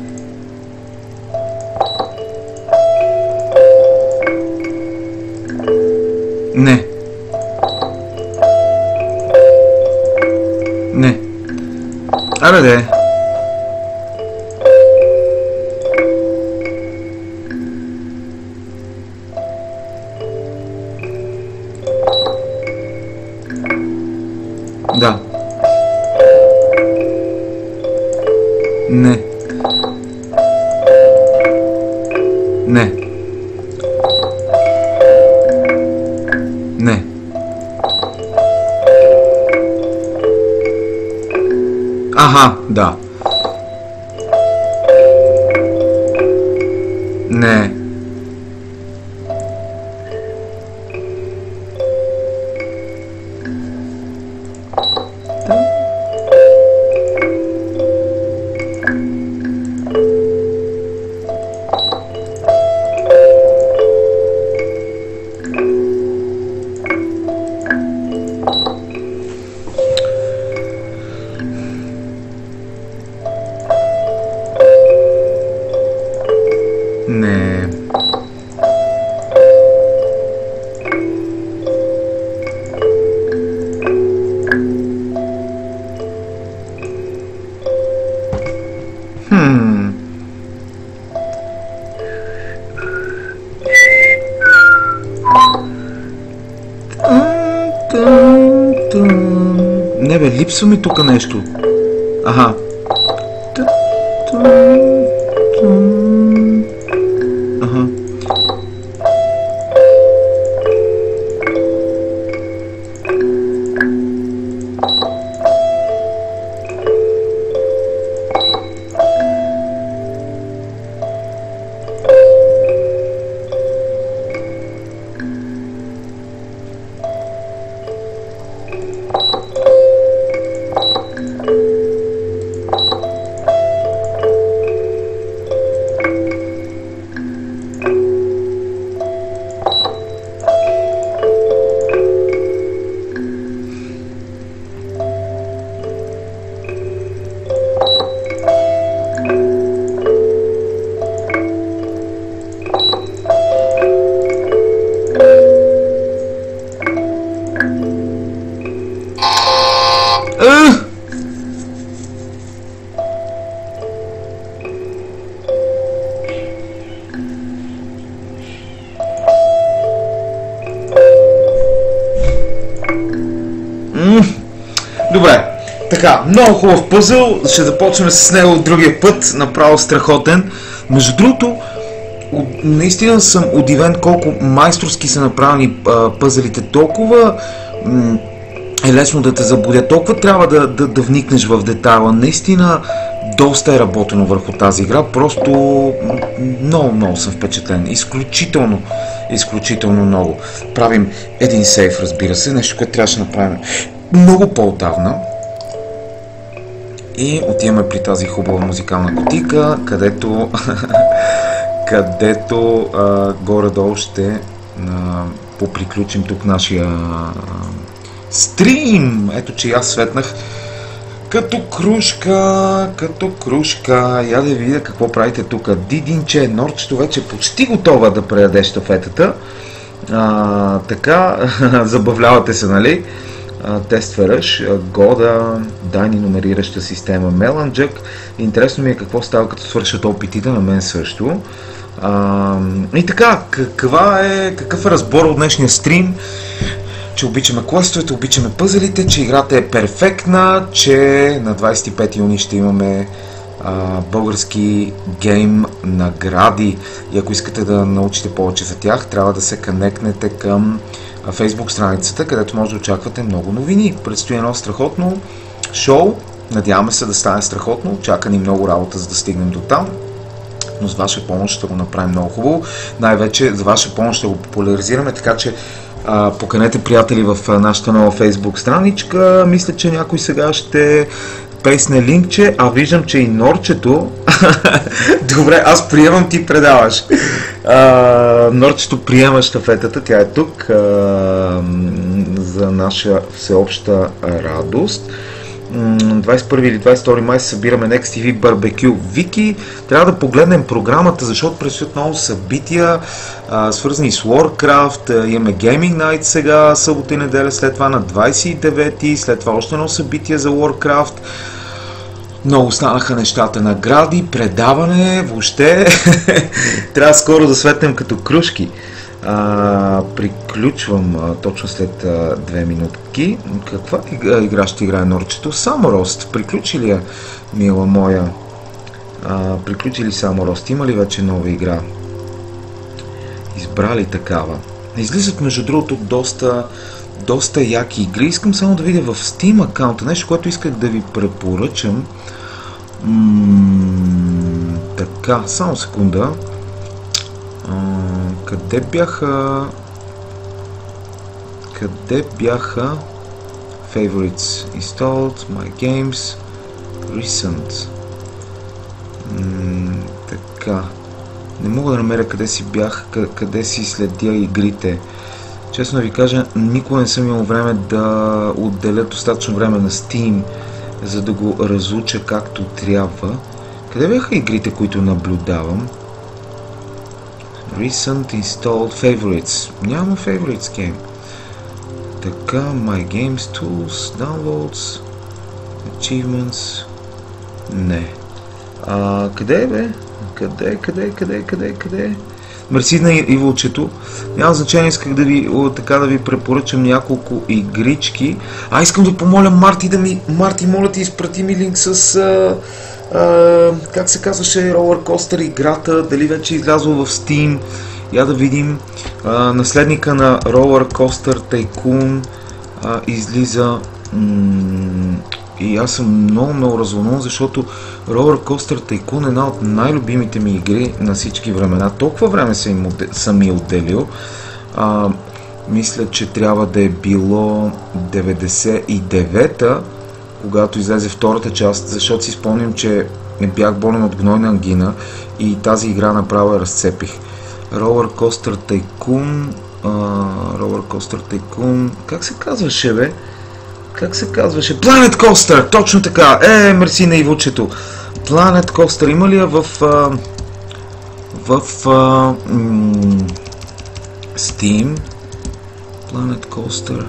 Не. Не. Абе де. Да. Не. Не. Не. Аха, да. Не. Не. Хм. Не бе, липсва ми тук нещо. Аха. Ага. Добре, така, много хубав пъзъл, ще започнем с него другия път, направо страхотен. Между другото, наистина съм удивен колко майсторски са направени а, пъзелите, толкова м- е лесно да те заблудят, толкова трябва да, да, да вникнеш в детайла. Наистина доста е работено върху тази игра, просто много, много съм впечатлен. Изключително, изключително много. Правим един сейф, разбира се, нещо, което трябваше да направим много по-отдавна. И отиваме при тази хубава музикална кутийка, където където а, горе-долу ще а, поприключим тук нашия а, стрим. Ето, че аз светнах като крушка, като крушка. Я да видя какво правите тук. Дидинче, Норчето вече почти готова да предаде щафетата. А, така, забавлявате се, нали? Тестверъш, Года, Дайни номерираща система, Меланджък. Интересно ми е какво става като свършат опитите, на мен също. А, и така, каква е, какъв е разбор от днешния стрим? Че обичаме квестовете, обичаме пъзелите, че играта е перфектна, че на двадесет и пети юни ще имаме а, български гейм награди. И ако искате да научите повече за тях, трябва да се конектнете към Facebook страницата, където може да очаквате много новини. Предстои едно страхотно шоу. Надяваме се да стане страхотно. Чака ни много работа, за да стигнем до там. Но с ваша помощ ще го направим много хубаво. Най-вече за ваша помощ ще го популяризираме, така че а, поканете приятели в а, нашата нова Facebook страничка. Мисля, че някой сега ще пейсне линкче, а виждам, че и Норчето... Добре, аз приемам, ти предаваш. А, Норчето приема щафетата, тя е тук а, за наша всеобща радост. двадесет и първи или двадесет и втори май се събираме на Екс Ти Ви Барбекю Вики. Трябва да погледнем програмата, защото предстоят много събития, а, свързани с Warcraft. Имаме Gaming Night сега, събота и неделя, след това на двадесет и девети, след това още едно събитие за Warcraft. Много станаха нещата, награди, предаване, въобще трябва скоро да светнем като кружки. А, приключвам а, точно след а, две минутки. Каква игра ще играе Норчето? Саморост. Приключи ли я, мила моя? А, приключи ли Саморост? Има ли вече нова игра? Избрали такава. Излизат между другото доста доста яки игри. Искам само да видя в Steam акаунта нещо, което исках да ви препоръчам. М- така, само секунда. А, къде бяха... Къде бяха... Favorites installed, My Games, Recent. М- така. Не мога да намеря къде си бях, къде си следя игрите. Честно да ви кажа, никога не съм имал време да отделя достатъчно време на Steam, за да го разуча както трябва. Къде бяха игрите, които наблюдавам? Recent installed favorites. Няма favorites game. Така, My Games, Tools, Downloads, Achievements. Не. А, къде е, бе? Къде, къде, къде, къде, къде? Мерси на Иволчето. Няма значение, исках да ви, така да ви препоръчам няколко игрички. А, искам да помоля Марти да ми... Марти, моля ти, изпрати ми линк с... А, а, как се казваше Roller Coaster играта, дали вече е излязло в Steam. Я да видим. А, наследника на Roller Coaster Tycoon а, излиза... М- и аз съм много, много развълнуван, защото Roller Coaster Tycoon е една от най-любимите ми игри на всички времена. Толкова време съм, съм ми отделил. А, мисля, че трябва да е било деветдесет и девета, когато излезе втората част, защото си спомням, че бях болен от гнойна ангина и тази игра направо я разцепих. Roller Coaster Tycoon... А, Roller Coaster Tycoon... Как се казваше, бе? Как се казваше? Planet Coaster! Точно така! Е, мерси на Ивучето! Planet Coaster има ли я в... А, в... А, м- Steam? Planet Coaster...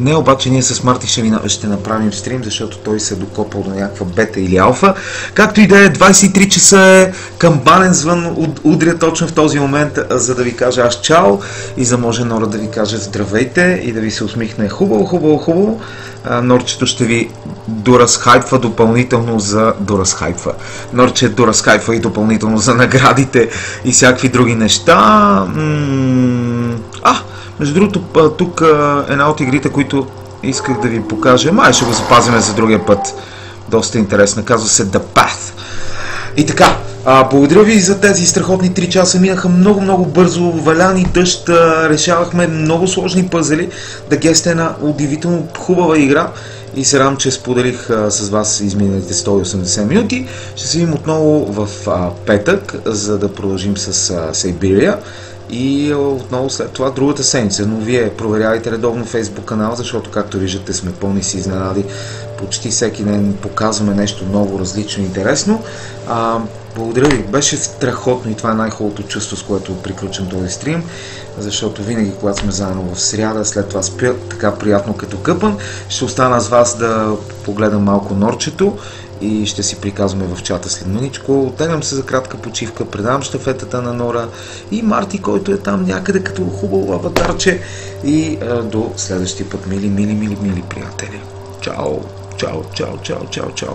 Не, обаче ние с Марти ще, ви, ще направим стрим, защото той се е докопал до някаква бета или алфа. Както и да е, двайсет и три часа е, камбанен звън удря точно в този момент, за да ви кажа аз чао и за може Нора да ви каже здравейте и да ви се усмихне хубаво, хубаво, хубаво. Норчето ще ви доразхайпва допълнително за доразхайпва. Норче доразхайпва и допълнително за наградите и всякакви други неща. М- а, между другото, тук една от игрите, които исках да ви покажа, май ще го запазим за другия път. Доста интересна, казва се The Path. И така, а, благодаря ви за тези страхотни три часа, минаха много-много бързо, валяни дъжд, решавахме много сложни пъзели. The Guest е една удивително хубава игра и се радвам, че споделих а, с вас изминалите сто и осемдесет минути. Ще се видим отново в а, петък, за да продължим с а, Сайбирия. И отново след това другата седмица, но вие проверявайте редовно Facebook канал, защото както виждате сме пълни си изненади. Почти всеки ден показваме нещо ново, различно и интересно. А, благодаря ви, беше страхотно и това е най-хубавото чувство, с което приключвам този стрим, защото винаги когато сме заедно в сряда, след това спя така приятно като къпан, ще остана с вас да погледам малко Норчето и ще си приказваме в чата след маничко. Оттеглям се за кратка почивка, предавам щафетата на Нора и Марти, който е там някъде като хубаво аватарче и а, до следващия път, мили, мили, мили, мили приятели. Чао, чао, чао, чао, чао, чао.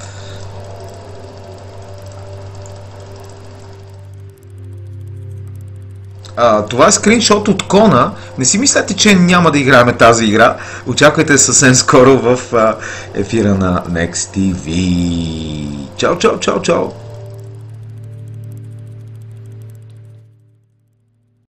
А, това е скриншот от Кона. Не си мислете, че няма да играем тази игра. Очаквайте съвсем скоро в а, ефира на Next ти ви. Чао, чао, чао, чао.